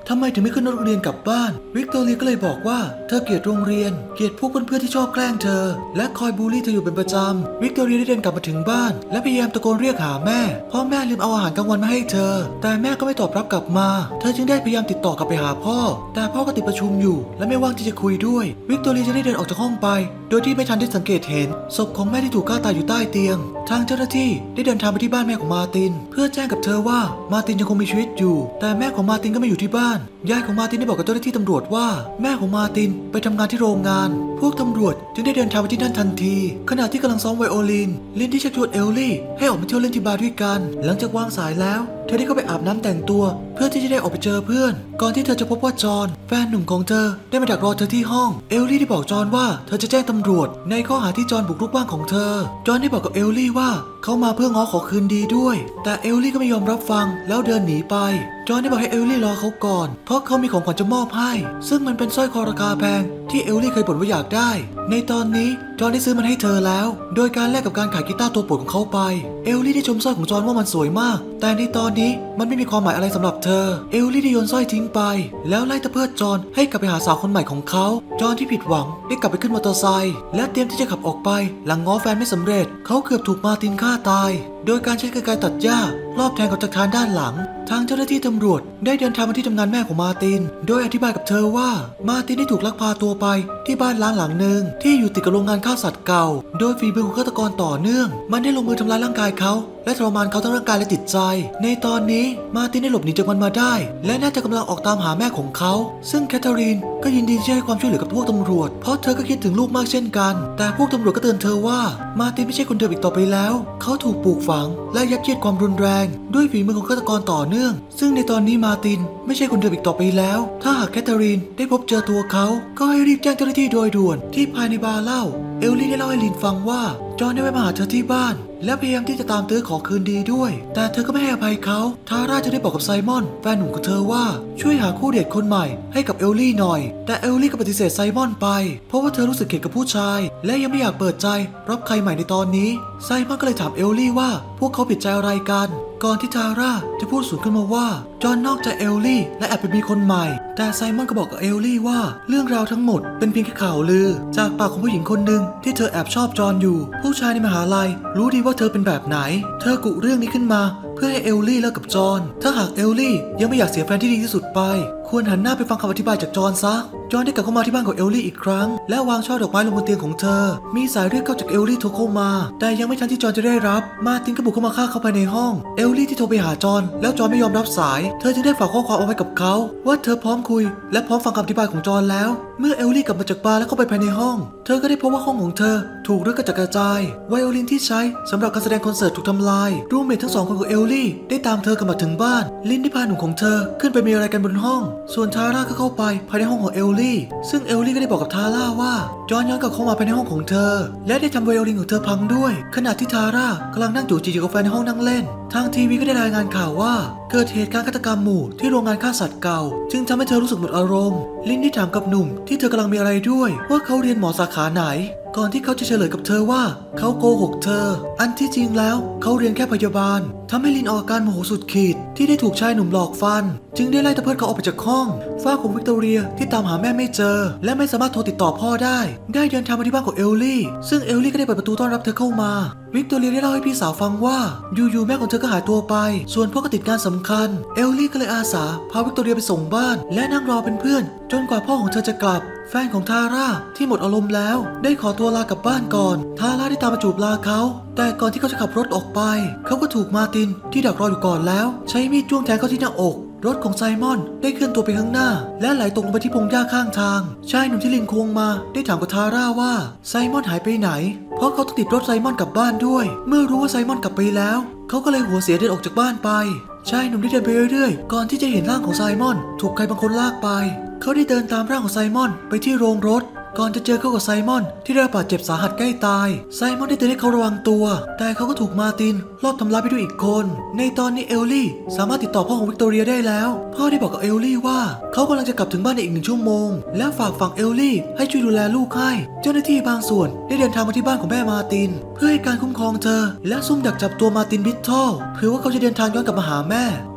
ทำไมถึงไม่ขึ้นรถโรงเรียนกลับบ้านวิกตอเรียก็เลยบอกว่าเธอเกลียดโรงเรียนเกลียดพวกเพื่อนๆที่ชอบแกล้งเธอและคอยบูลลี่เธออยู่เป็นประจำวิกตอเรียได้เดินกลับมาถึงบ้านและพยายามตะโกนเรียกหาแม่เพราะแม่ลืมเอาอาหารกลางวันมาให้เธอแต่แม่ก็ไม่ตอบรับกลับมาเธอจึงได้พยายามติดต่อกลับไปหาพ่อแต่พ่อก็ติดประชุมอยู่และไม่ว่างที่จะคุยด้วยวิกตอเรียจะได้เดินออกจากห้องไปโดยที่ไม่ทันได้สังเกตเห็นศพของแม่ที่ถูกฆ่าตายอยู่ใต้เตียงทางเจ้าหน้าที่ได้เดินทางไปที่บ้านแม่ของมาร์ตินเพื่อแจ้งกับเธอว่ามาร์ตินยังคงมีชีวิตอยู่แต่แม่ของมาร์ตินก็ไม่อยู่ที่บ้านยายของมาร์ตินได้บอกกับเจ้าหน้าที่ตำรวจว่าแม่ของมาร์ตินไปทำงานที่โรงงานพวกตำรวจจึงได้เดินทางไปที่นั่นทันทีขณะที่กำลังซ้อมไวโอลินลินที่ชักชวนเอลลี่ให้ออกมาเที่ยวเล่นที่บาร์ด้วยกันหลังจากวางสายแล้วเธอได้เข้าไปอาบน้ำแต่งตัวเพื่อที่จะได้ออกไปเจอเพื่อนก่อนที่เธอจะพบว่าจอห์นแฟนหนุ่มของเธอได้มาดักรอเธอที่ห้องเอลลี่ได้บอกจอห์นว่าเธอจะแจ้งตำรวจในข้อหาที่จอห์นบุกรุกบ้านของเธอจอห์นได้บอกกับเอลลี่ว่าเขามาเพื่อง้อขอคืนดีด้วยแต่เอลลี่ก็ไม่ยอมรับฟังแล้วเดินหนีไปจอห์นได้บอกให้เอลลี่รอเขาก่อนเพราะเขามีของขวัญจะมอบให้ซึ่งมันเป็นสร้อยคอราคาแพงที่เอลลี่เคยบ่นว่าอยากได้ในตอนนี้จอห์นได้ซื้อมันให้เธอแล้วโดยการแลกกับการขายกีตาร์ตัวโปรดของเขาไปเอลลี่ได้ชมสร้อยของจอห์นว่ามันสวยมากแต่ในตอนนี้มันไม่มีความหมายอะไรสำหรับเธอเอลลี่ได้โยนสร้อยทิ้งไปแล้วไล่ตะเพิดจอห์นให้กลับไปหาสาวคนใหม่ของเขาจอห์นที่ผิดหวังได้กลับไปขึ้นมอเตอร์ไซค์และเตรียมที่จะขับออกไปหลังง้อแฟนไม่สำเร็จเขาเกือบถูกมาร์ตินฆ่าตายโดยการใช้กรรไกรตัดหญ้ารอบแทงเขาจากทางด้านหลังทางเจ้าหน้าที่ตำรวจได้เดินทางมาที่ทำงานแม่ของมาร์ตินโดยอธิบายกับเธอว่ามาร์ตินได้ถูกลักพาตัวไปที่บ้านล้างหลังหนึ่งที่อยู่ติดกับโรงงานฆ่าสัตว์เก่าโดยฝีมือของฆาตกรต่อเนื่องมันได้ลงมือทำร้ายร่างกายเขาและทรมานเขาทั้งร่างกายและจิตใจในตอนนี้มาร์ตินได้หลบหนีจากมันมาได้และน่าจะกำลังออกตามหาแม่ของเขาซึ่งแคทเธอรีนก็ยินดีที่ให้ความช่วยเหลือกับพวกตำรวจเพราะเธอก็คิดถึงลูกมากเช่นกันแต่พวกตำรวจก็เตือนเธอว่ามาร์ตินไม่ใช่คนเดิมอีกต่อไปแล้วเขาถูกปลูกฝังและยัดเยียดความรุนแรงด้วยฝีมือของฆาตกรต่อเนื่องซึ่งในตอนนี้มาร์ตินไม่ใช่คนเดิมอีกต่อไปแล้วถ้าหากแคทเธอรีนได้พบเจอตัวเขาก็ให้รีบแจ้งเจ้าหน้าที่โดยด่วนที่ภายในบาร์เหล้าเอลลี่ได้เล่าให้ลินฟังว่าจอห์นได้แวะมาหาเธอที่บ้านและพยายามที่จะตามตื้อขอคืนดีด้วยแต่เธอก็ไม่ให้อภัยเขาทาร่าจะได้บอกกับไซมอนแฟนหนุ่มของเธอว่าช่วยหาคู่เดทคนใหม่ให้กับเอลลี่หน่อยแต่เอลลี่ก็ปฏิเสธไซมอนไปเพราะว่าเธอรู้สึกเกลียดกับผู้ชายและยังไม่อยากเปิดใจรับใครใหม่ในตอนนี้ไซมอนก็เลยถามเอลลี่ว่าพวกเขาผิดใจอะไรกันก่อนที่ทาร่าจะพูดสวนขึ้นมาว่าจอห์นนอกใจเอลลี่และแอบไปมีคนใหม่แต่ไซมอนก็บอกกับเอลลี่ว่าเรื่องราวทั้งหมดเป็นเพียงแค่ข่าวลือจากปากของผู้หญิงคนหนึ่งที่เธอแอบชอบจอห์นอยู่ผู้ชายในมหาลัยรู้ดีว่าเธอเป็นแบบไหนเธอกุเรื่องนี้ขึ้นมาเพื่อให้เอลลี่เลิกกับจอห์นถ้าหากเอลลี่ยังไม่อยากเสียแฟนที่ดีที่สุดไปควรหันหน้าไปฟังคำอธิบายจากจอห์นซะจอห์นได้กลับเข้ามาที่บ้านของเอลลี่อีกครั้งและวางช่อดอกไม้ลงบนเตียงของเธอมีสายเรียกเข้าจากเอลลี่โทรเข้ามาแต่ยังไม่ทันที่จอห์นจะได้รับมาร์ตินก็บุกเข้ามาฆ่าเขาภายในห้องเอลลี่ที่โทรไปหาจอห์นแล้วจอห์นไม่ยอมรับสายเธอจึงได้ฝากข้อความเอาไว้กับเขาว่าเธอพร้อมคุยและพร้อมฟังคำอธิบายของจอห์นแล้วเมื่อเอลลี่กลับมาจากบาร์และเข้าไปภายในห้องเธอก็ได้พบว่าห้องของเธอถูกรื้อกระจัดกระจายไวโอลินที่ใช้สำหรับการแสดงคอนเสิร์ตถูกทำลายรูมเมททั้งสองคนของเอลลี่ได้ตามเธอกลับมาถึงบ้านลินได้พาหนุ่มของเธอขึ้นไปมีอะไรกันบนห้องส่วนทาร่าก็เข้าไปภายในห้องของเอลลี่ซึ่งเอลลี่ก็ได้บอกกับทาร่าว่าจอห์นย้อนกลับเข้ามาภายในห้องของเธอและได้ทำไวโอลินของเธอพังด้วยขณะที่ทาร่ากำลังนั่งจูจีกับแฟนในห้องนั่งเล่นทางทีวีก็ได้รายงานข่าวว่าเกิดเหตุการณ์ฆาตกรรมหมู่ที่โรงงานฆ่าสัตว์เก่าจึงทำให้เธอรู้สึกหมดอารมณ์ลินได้ถามกับหนุ่มที่เธอกำลังมีอะไรด้วยว่าเขาเรียนหมอสาขาไหนก่อนที่เขาจะเฉลยกับเธอว่าเขาโกหกเธออันที่จริงแล้วเขาเรียนแค่พยาบาลทำให้ลินออกอาการโมโหสุดขีดที่ได้ถูกชายหนุ่มหลอกฟันจึงได้ไล่ตะเพิดเขาออกไปจากห้องฝ้าของวิกตอเรียที่ตามหาแม่ไม่เจอและไม่สามารถโทรติดต่อพ่อได้ได้เดินทางมาที่บ้านของเอลลี่ซึ่งเอลลี่ก็ได้เปิดประตูต้อนรับเธอเข้ามาวิกตอเรียได้เล่าให้พี่สาวฟังว่าอยู่ๆแม่ของเธอก็หายตัวไปส่วนพ่อก็ติดงานสำคัญเอลลี่ก็เลยอาสาพาวิกตอเรียไปส่งบ้านและนั่งรอเป็นเพื่อนจนกว่าพ่อของเธอจะกลับแฟนของทาร่าที่หมดอารมณ์แล้วได้ขอตัวลากลับบ้านก่อนทาร่าได้ตามมาจูบลาเขาแต่ก่อนที่เขาจะขับรถออกไปเขาก็ถูกมาร์ตินที่ดักรออยู่ก่อนแล้วใช้มีดจ้วงแทงเข้าที่หน้าอกรถของไซมอนได้เคลื่อนตัวไปข้างหน้าและไหลตกลงไปที่พงหญ้าข้างทางชายหนุ่มที่ลินควงมาได้ถามกับทาร่าว่าไซมอนหายไปไหนเพราะเขาต้องติดรถไซมอนกลับบ้านด้วยเมื่อรู้ว่าไซมอนกลับไปแล้วเขาก็เลยหัวเสียเดินออกจากบ้านไปชายหนุ่มได้เดินไปเรื่อยๆก่อนที่จะเห็นร่างของไซมอนถูกใครบางคนลากไปเขาได้เดินตามร่างของไซมอนไปที่โรงรถก่อนจะเจอเข้ากับไซมอนที่ได้รับบาดเจ็บสาหัสใกล้ตายไซมอนได้เตือนให้เขาระวังตัวแต่เขาก็ถูกมาร์ตินลอบทำร้ายไปด้วยอีกคนในตอนนี้เอลลี่สามารถติดต่อพ่อของวิกตอเรียได้แล้วพ่อได้บอกกับเอลลี่ว่าเขากำลังจะกลับถึงบ้านในอีกหนึ่งชั่วโมงและฝากฝังเอลลี่ให้ช่วยดูแลลูกให้เจ้าหน้าที่บางส่วนได้เดินทางมาที่บ้านของแม่มาร์ตินเพื่อให้การคุ้มครองเธอและซุ่มดักจับตัวมาร์ตินบิททอลเผื่อว่าเขาจะเดินทางย้อนกลับมาหาแม่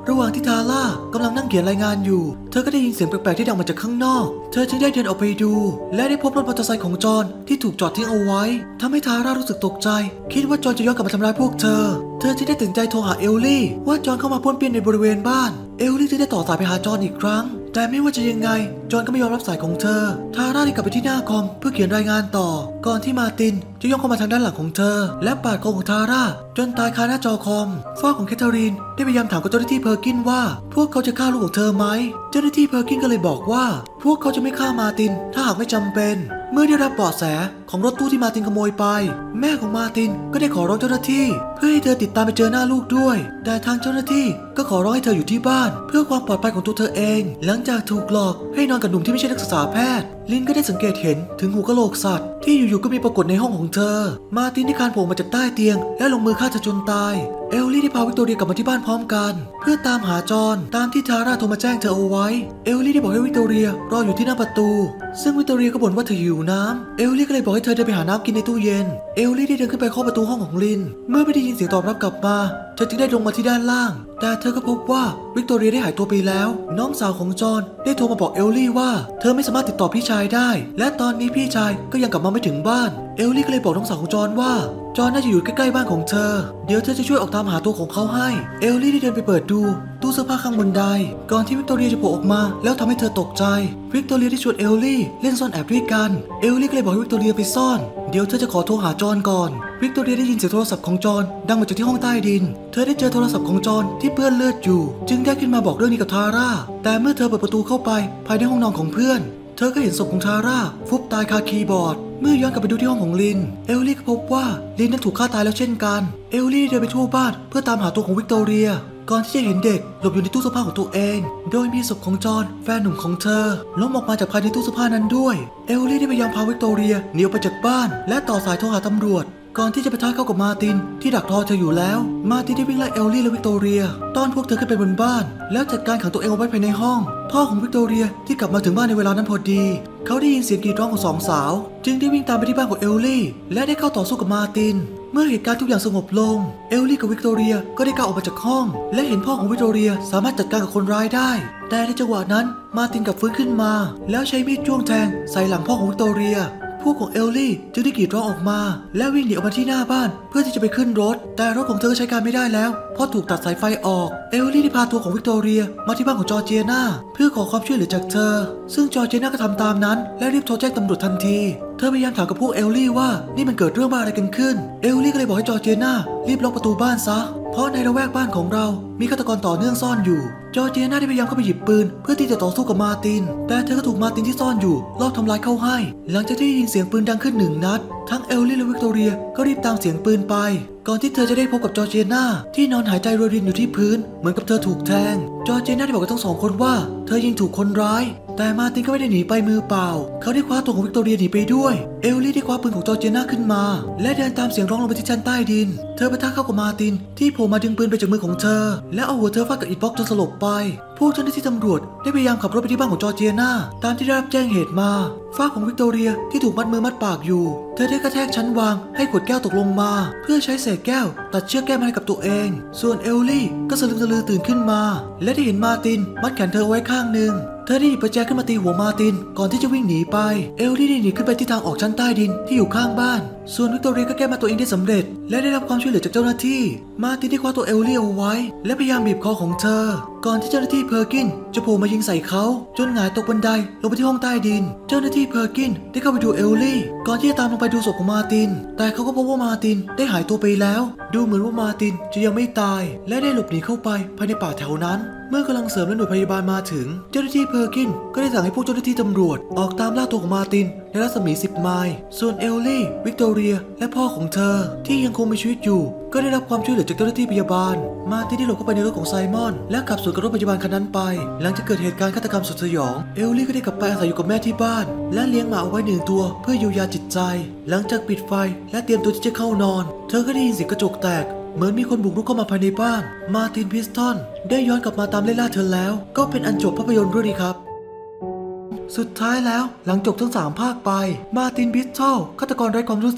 ระหว่างที่ทาร่ากำลังนั่งเขียนรายงานอยู่เธอก็ได้ยินเสียงแปลกๆที่ดังมาจากข้างนอกเธอจึงได้เดินออกไปดูและได้พบรถมอเตอร์ไซค์ของจอห์นที่ถูกจอดทิ้งเอาไว้ทำให้ทาร่ารู้สึกตกใจคิดว่าจอห์นจะย้อนกลับมาทำร้ายพวกเธอเธอจึงได้ตัดสินใจโทรหาเอลลี่ว่าจอห์นเข้ามาป้วนเปี้ยนในบริเวณบ้านเอลลี่จึงได้ต่อสายไปหาจอห์นอีกครั้งแต่ไม่ว่าจะยังไงจอห์นก็ไม่ยอมรับสายของเธอทาร่าได้กลับไปที่หน้าคอมเพื่อเขียนรายงานต่อก่อนที่มาร์ตินจะย่องเข้ามาทางด้านหลังของเธอและปาดคอของทาร่าจนตายคาหน้าจอคอมฝ้าของแคทเธอรีนได้พยายามถามกับเจ้าหน้าที่เพอร์กินว่าพวกเขาจะฆ่าลูกของเธอไหมเจ้าหน้าที่เพอร์กินก็เลยบอกว่าพวกเขาจะไม่ฆ่ามาร์ตินถ้าหากไม่จำเป็นเมื่อได้รับเบาะแสของรถตู้ที่มาร์ตินขโมยไปแม่ของมาร์ตินก็ได้ขอร้องเจ้าหน้าที่เพื่อให้เธอติดตามไปเจอหน้าลูกด้วยแต่ทางเจ้าหน้าที่ก็ขอร้องให้เธออยู่ที่บ้านเพื่อความปลอดภัยของตัวเธอเองหลังจากถูกหลอกให้นอนกับหนุ่มที่ไม่ใช่นักศึกษาแพทย์ลินก็ได้สังเกตเห็นถึงหูกะโหลกสัตว์ที่อยู่ๆก็มีปรากฏในห้องของเธอมาร์ตินได้คลานโผล่มาจากใต้เตียงและลงมือฆ่าเธอจนตายเอลลี่ได้พาวิกตอเรียกลับมาที่บ้านพร้อมกันเพื่อตามหาจอห์นตามที่ทาร่าโทรมาแจ้งเธอเอาไว้เอลลี่ได้บอกให้วิกตอเรียรออยู่ที่หน้าประตูซึ่งวิกตอเรียก็บ่นว่าเธอหิวน้ำเอลลี่ก็เลยบอกให้เธอเดินไปหาน้ำกินในตู้เย็นเอลลี่ได้เดินขึ้นไปเคาะประตูห้องของลินเมื่อไม่ได้ยินเสียงตอบรับกลับมาเธอจึงได้ลงมาที่ด้านล่างแต่เธอก็พบว่าวิกตอเรียได้หายตัวไปแล้วน้องสาวของจอห์นได้โทรมาบอกเอลลี่ว่าเธอไม่สามารถติดต่อพี่ชายได้และตอนนี้พี่ชายก็ยังกลับมาไม่ถึงบ้านเอลลี่ก็เลยบอกน้องสาวของจอห์นว่าจอห์นน่าจะอยู่ใกล้ๆบ้านของเธอเดี๋ยวเธอจะช่วยออกตามหาตัวของเขาให้เอลลี่ได้เดินไปเปิดดูตู้เสื้อผ้าข้างบนไดก่อนที่วิกตอเรียจะโผล่ออกมาแล้วทำให้เธอตกใจวิกตอเรียได้ชวนเอลลี่เล่นซ่อนแอบด้วยกันเอลลี่ก็เลยบอกให้วิกตอเรียไปซ่อนเดี๋ยวเธอจะขอโทรหาจอห์นก่อนวิกตอเรียได้ยินเสียงโทรศัพท์ของจอห์นดังมาจากที่ห้องใต้ดินเธอได้เจอโทรศัพท์ของจอห์นที่เปื้อนเลือดอยู่จึงได้ขึ้นมาบอกเรื่องนี้กับทาร่าแต่เมื่อเธอเปิดประตูเข้าไปภายในห้องนอนของเพื่อนเธอก็เห็นศพของทาร่าฟุบตายคาคีย์บอร์ดเมื่อย้อนกลับไปดูที่ห้องของลินเอลลี่ก็พบว่าลินนั้นถูกฆ่าตายแล้วเช่นกันเอลลี่เดินไปทั่วบ้านเพื่อตามหาตัวของวิกตอเรียก่อนที่จะเห็นเด็กหลบอยู่ในตู้เสื้อผ้าของตัวเองโดยมีศพของจอห์นแฟนหนุ่มของเธอล้มออกมาจากภายในตู้เสื้อผ้านั้นด้วยเอลลี่ได้พยายามพาวิกตอเรียหนีออกไปจากบ้านและต่อสายโทรหาตำรวจก่อนที่จะไปท้าเข้ากับมาร์ตินที่ดักรอเธออยู่แล้วมาร์ตินได้วิ่งไล่เอลลี่และวิกตอเรียต้อนพวกเธอขึ้นไปบนบ้านแล้วจัดการขังตัวเองเอาไว้ภายในห้องพ่อของวิกตอเรียที่กลับมาถึงบ้านในเวลานั้นพอดีเขาได้ยินเสียงกรีดร้องของสองสาวจึงได้วิ่งตามไปที่บ้านของเอลลี่และได้เข้าต่อสู้กับมาร์ตินเมื่อเหตุการณ์ทุกอย่างสงบลงเอลลี่กับวิกตอเรียก็ได้ก้าวออกมาจากห้องและเห็นพ่อของวิกตอเรียสามารถจัดการกับคนร้ายได้แต่ในจังหวะนั้นมาร์ตินกลับฟื้นขึ้นมาแล้วใช้มีดจ้วงแทงใส่หลังพ่อของวิกตอเรียพวกของเอลลี่จึงได้กรีดร้องออกมาและวิ่งหนีออกมาที่หน้าบ้านเพื่อที่จะไปขึ้นรถแต่รถของเธอใช้การไม่ได้แล้วเพราะถูกตัดสายไฟออกเอลลี่ได้พาตัวของวิกตอเรียมาที่บ้านของจอร์เจียนาเพื่อขอความช่วยเหลือจากเธอซึ่งจอร์เจียนาก็ทำตามนั้นและรีบโทรแจ้งตำรวจทันทีเธอพยายามถามกับพวกเอลลี่ว่านี่มันเกิดเรื่องบ้าอะไรกันขึ้นเอลลี่ก็เลยบอกให้จอร์เจียนารีบล็อกประตูบ้านซะเพราะในละแวกบ้านของเรามีฆาตกรต่อเนื่องซ่อนอยู่จอร์เจียนาได้พยายามเข้าไปหยิบปืนเพื่อที่จะต่อสู้กับมาร์ตินแต่เธอก็ถูกมาร์ตินที่ซ่อนอยู่ลอบทำร้ายเข้าให้หลังจากที่ได้ยินเสียงปืนดังขึ้นหนึ่งนัดทั้งเอลลี่และวิกตอเรียก็รีบตามเสียงปืนไปก่อนที่เธอจะได้พบกับจอร์เจียนาที่นอนหายใจรวยรินอยู่ที่พื้นเหมือนกับเธอถูกแทงจอร์เจียนาได้บอกกับทั้งสองคนว่าเธอยิงถูกคนร้ายแต่มาร์ตินก็ไม่ได้หนีไปมือเปล่าเขาได้คว้าตัวของวิกตอเรียหนีไปด้วยเอลลี่ได้คว้าปืนของจอร์เจียนาขึ้นมาและเดินตามเสียงร้องลงไปที่ชั้นใต้ดินเธอปะทะเข้ากับมาร์ตินที่โผล่มาดึงปืนไปจากมือของเธอและเอาหัวเธอฟาดกับอิฐบล็อกจนสลบไปพวกเจ้าหน้าที่ตำรวจได้พยายามขับรถไปที่บ้านของจอร์เจียนาตามที่ได้รับแจ้งเหตุมาฝ้าของวิกตอเรียที่ถูกมัดมือมัดปากอยู่เธอได้กระแทกชั้นวางให้ขวดแก้วตกลงมาเพื่อใช้เศษแก้วตัดเชือกแก้วมาให้กับตัวเองส่วนเอลลี่ก็สลึมสลือตื่นขึ้นมาและได้เห็นมาร์ตินมัดแขนเธอไว้ข้างหนึ่งเธอได้หยิบประแจขึ้นมาตีหัวมาร์ตินก่อนที่จะวิ่งหนีไปเอลลี่ได้หนีขึ้นไปที่ทางออกชั้นใต้ดินที่อยู่ข้างบ้านส่วนวิกตอเรียก็แก้มาตัวเองได้สำเร็จและได้รับความช่วยเหลือจากเจ้าหน้าที่มาร์ตินได้คว้าตัวเอลลี่เอาไว้และพยายามบีบคอของเธอก่อนที่เจ้าหน้าที่เพอร์กินจะโผล่มายิงใส่เขาจนหงายตกบันไดลงไปที่ห้องใต้ดินเจ้าหน้าที่เพอร์กินได้เข้าไปดูเอลลี่ก่อนที่จะตามลงไปดูศพของมาร์ตินแต่เขาก็พบว่ามาร์ตินได้หายตัวไปแล้วดูเหมือนว่ามาร์ตินจะยังไม่ตายและได้หลบหนีเข้าไปภายในป่าแถวนั้นเมื่อกำลังเสริมและหน่วยพยาบาลมาถึงเจ้าหน้าที่เพอร์กินก็ได้สั่งให้พวกเจ้าหน้าที่ตำรวจออกตามล่าตัวของมาร์ตินในรัศมีสิบไมล์ส่วนเอลลี่วิกตอเรียและพ่อของเธอที่ยังคงมีชีวิตอยู่ก็ได้รับความช่วยเหลือจากเจ้าหน้าที่พยาบาลมาร์ตินได้หลบเข้าไปในรถของไซมอนและขับสวนกับรถพยาบาลคันนั้นไปหลังจากเกิดเหตุการณ์ฆาตกรรมสุดสยองเอลลี่ก็ได้กลับไปอาศัยอยู่กับแม่ที่บ้านและเลี้ยงหมาเอาไว้หนึ่งตัวเพื่อเยียวยาจิตใจหลังจากปิดไฟและเตรียมตัวที่จะเข้านอนเธอก็ได้ยินเสียงกระจกแตกเหมือนมีคนบุกรุกเข้ามาภายในบ้านมาร์ตินพิสตันได้ย้อนกลับมาตามไล่ล่าเธอแล้วก็เป็นอันจบภาพยนตร์เรื่องนี้ครับสุดท้ายแล้วหลังจบทั้งสามภาคไปมาร์ตินพิสตันฆาตกรไร้ความรู้สึก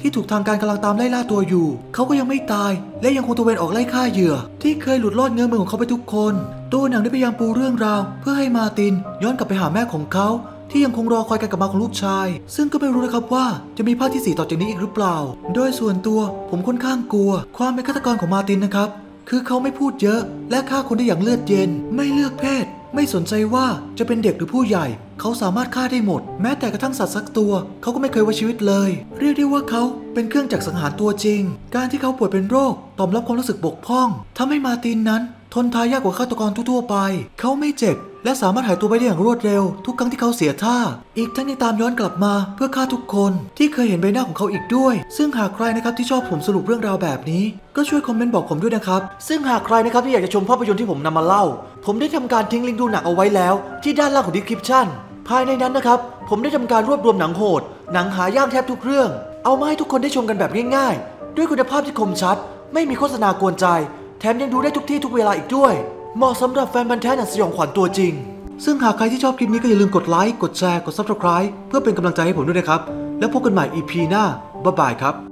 ที่ถูกทางการกำลังตามไล่ล่าตัวอยู่เขาก็ยังไม่ตายและยังคงตระเวนออกไล่ฆ่าเหยื่อที่เคยหลุดรอดเงื้อมือของเขาไปทุกคนตัวหนังได้พยายามปูเรื่องราวเพื่อให้มาร์ตินย้อนกลับไปหาแม่ของเขาที่ยังคงรอคอยการกลับมาของลูกชายซึ่งก็ไม่รู้นะครับว่าจะมีภาคที่สี่ต่อจากนี้อีกหรือเปล่าโดยส่วนตัวผมค่อนข้างกลัวความเป็นฆาตกรของมาร์ตินนะครับคือเขาไม่พูดเยอะและฆ่าคนได้อย่างเลือดเย็นไม่เลือกเพศไม่สนใจว่าจะเป็นเด็กหรือผู้ใหญ่เขาสามารถฆ่าได้หมดแม้แต่กระทั่งสัตว์สักตัวเขาก็ไม่เคยไว้ชีวิตเลยเรียกได้ว่าเขาเป็นเครื่องจักรสังหารตัวจริงการที่เขาป่วยเป็นโรคต่อมรับความรู้สึกบกพร่องทำให้มาร์ตินนั้นทนทายยากกว่าฆาตกรทั่วๆไปเขาไม่เจ็บและสามารถหายตัวไปได้อย่างรวดเร็วทุกครั้งที่เขาเสียท่าอีกทั้งยังตามย้อนกลับมาเพื่อฆ่าทุกคนที่เคยเห็นใบหน้าของเขาอีกด้วยซึ่งหากใครนะครับที่ชอบผมสรุปเรื่องราวแบบนี้ก็ช่วยคอมเมนต์บอกผมด้วยนะครับซึ่งหากใครนะครับที่อยากจะชมภาพยนตร์ที่ผมนำมาเล่าผมได้ทำการทิ้งลิงก์ดูหนังเอาไว้แล้วที่ด้านล่างของ description ภายในนั้นนะครับผมได้ทำการรวบรวมหนังโหดหนังหายากแทบทุกเรื่องเอามาให้ทุกคนได้ชมกันแบบง่ายๆด้วยคุณภาพที่คมชัดไม่มีโฆษณากวนใจแถมยังดูได้ทุกที่ทุกเวลาอีกด้วยเหมาะสำหรับแฟนพันธุ์แท้หนังสยองขวัญตัวจริงซึ่งหากใครที่ชอบคลิปนี้ก็อย่าลืมกดไลค์กดแชร์กด ซับสไครบ์ เพื่อเป็นกำลังใจให้ผมด้วยนะครับแล้วพบกันใหม่ อี พี หน้าบ๊ายบายครับ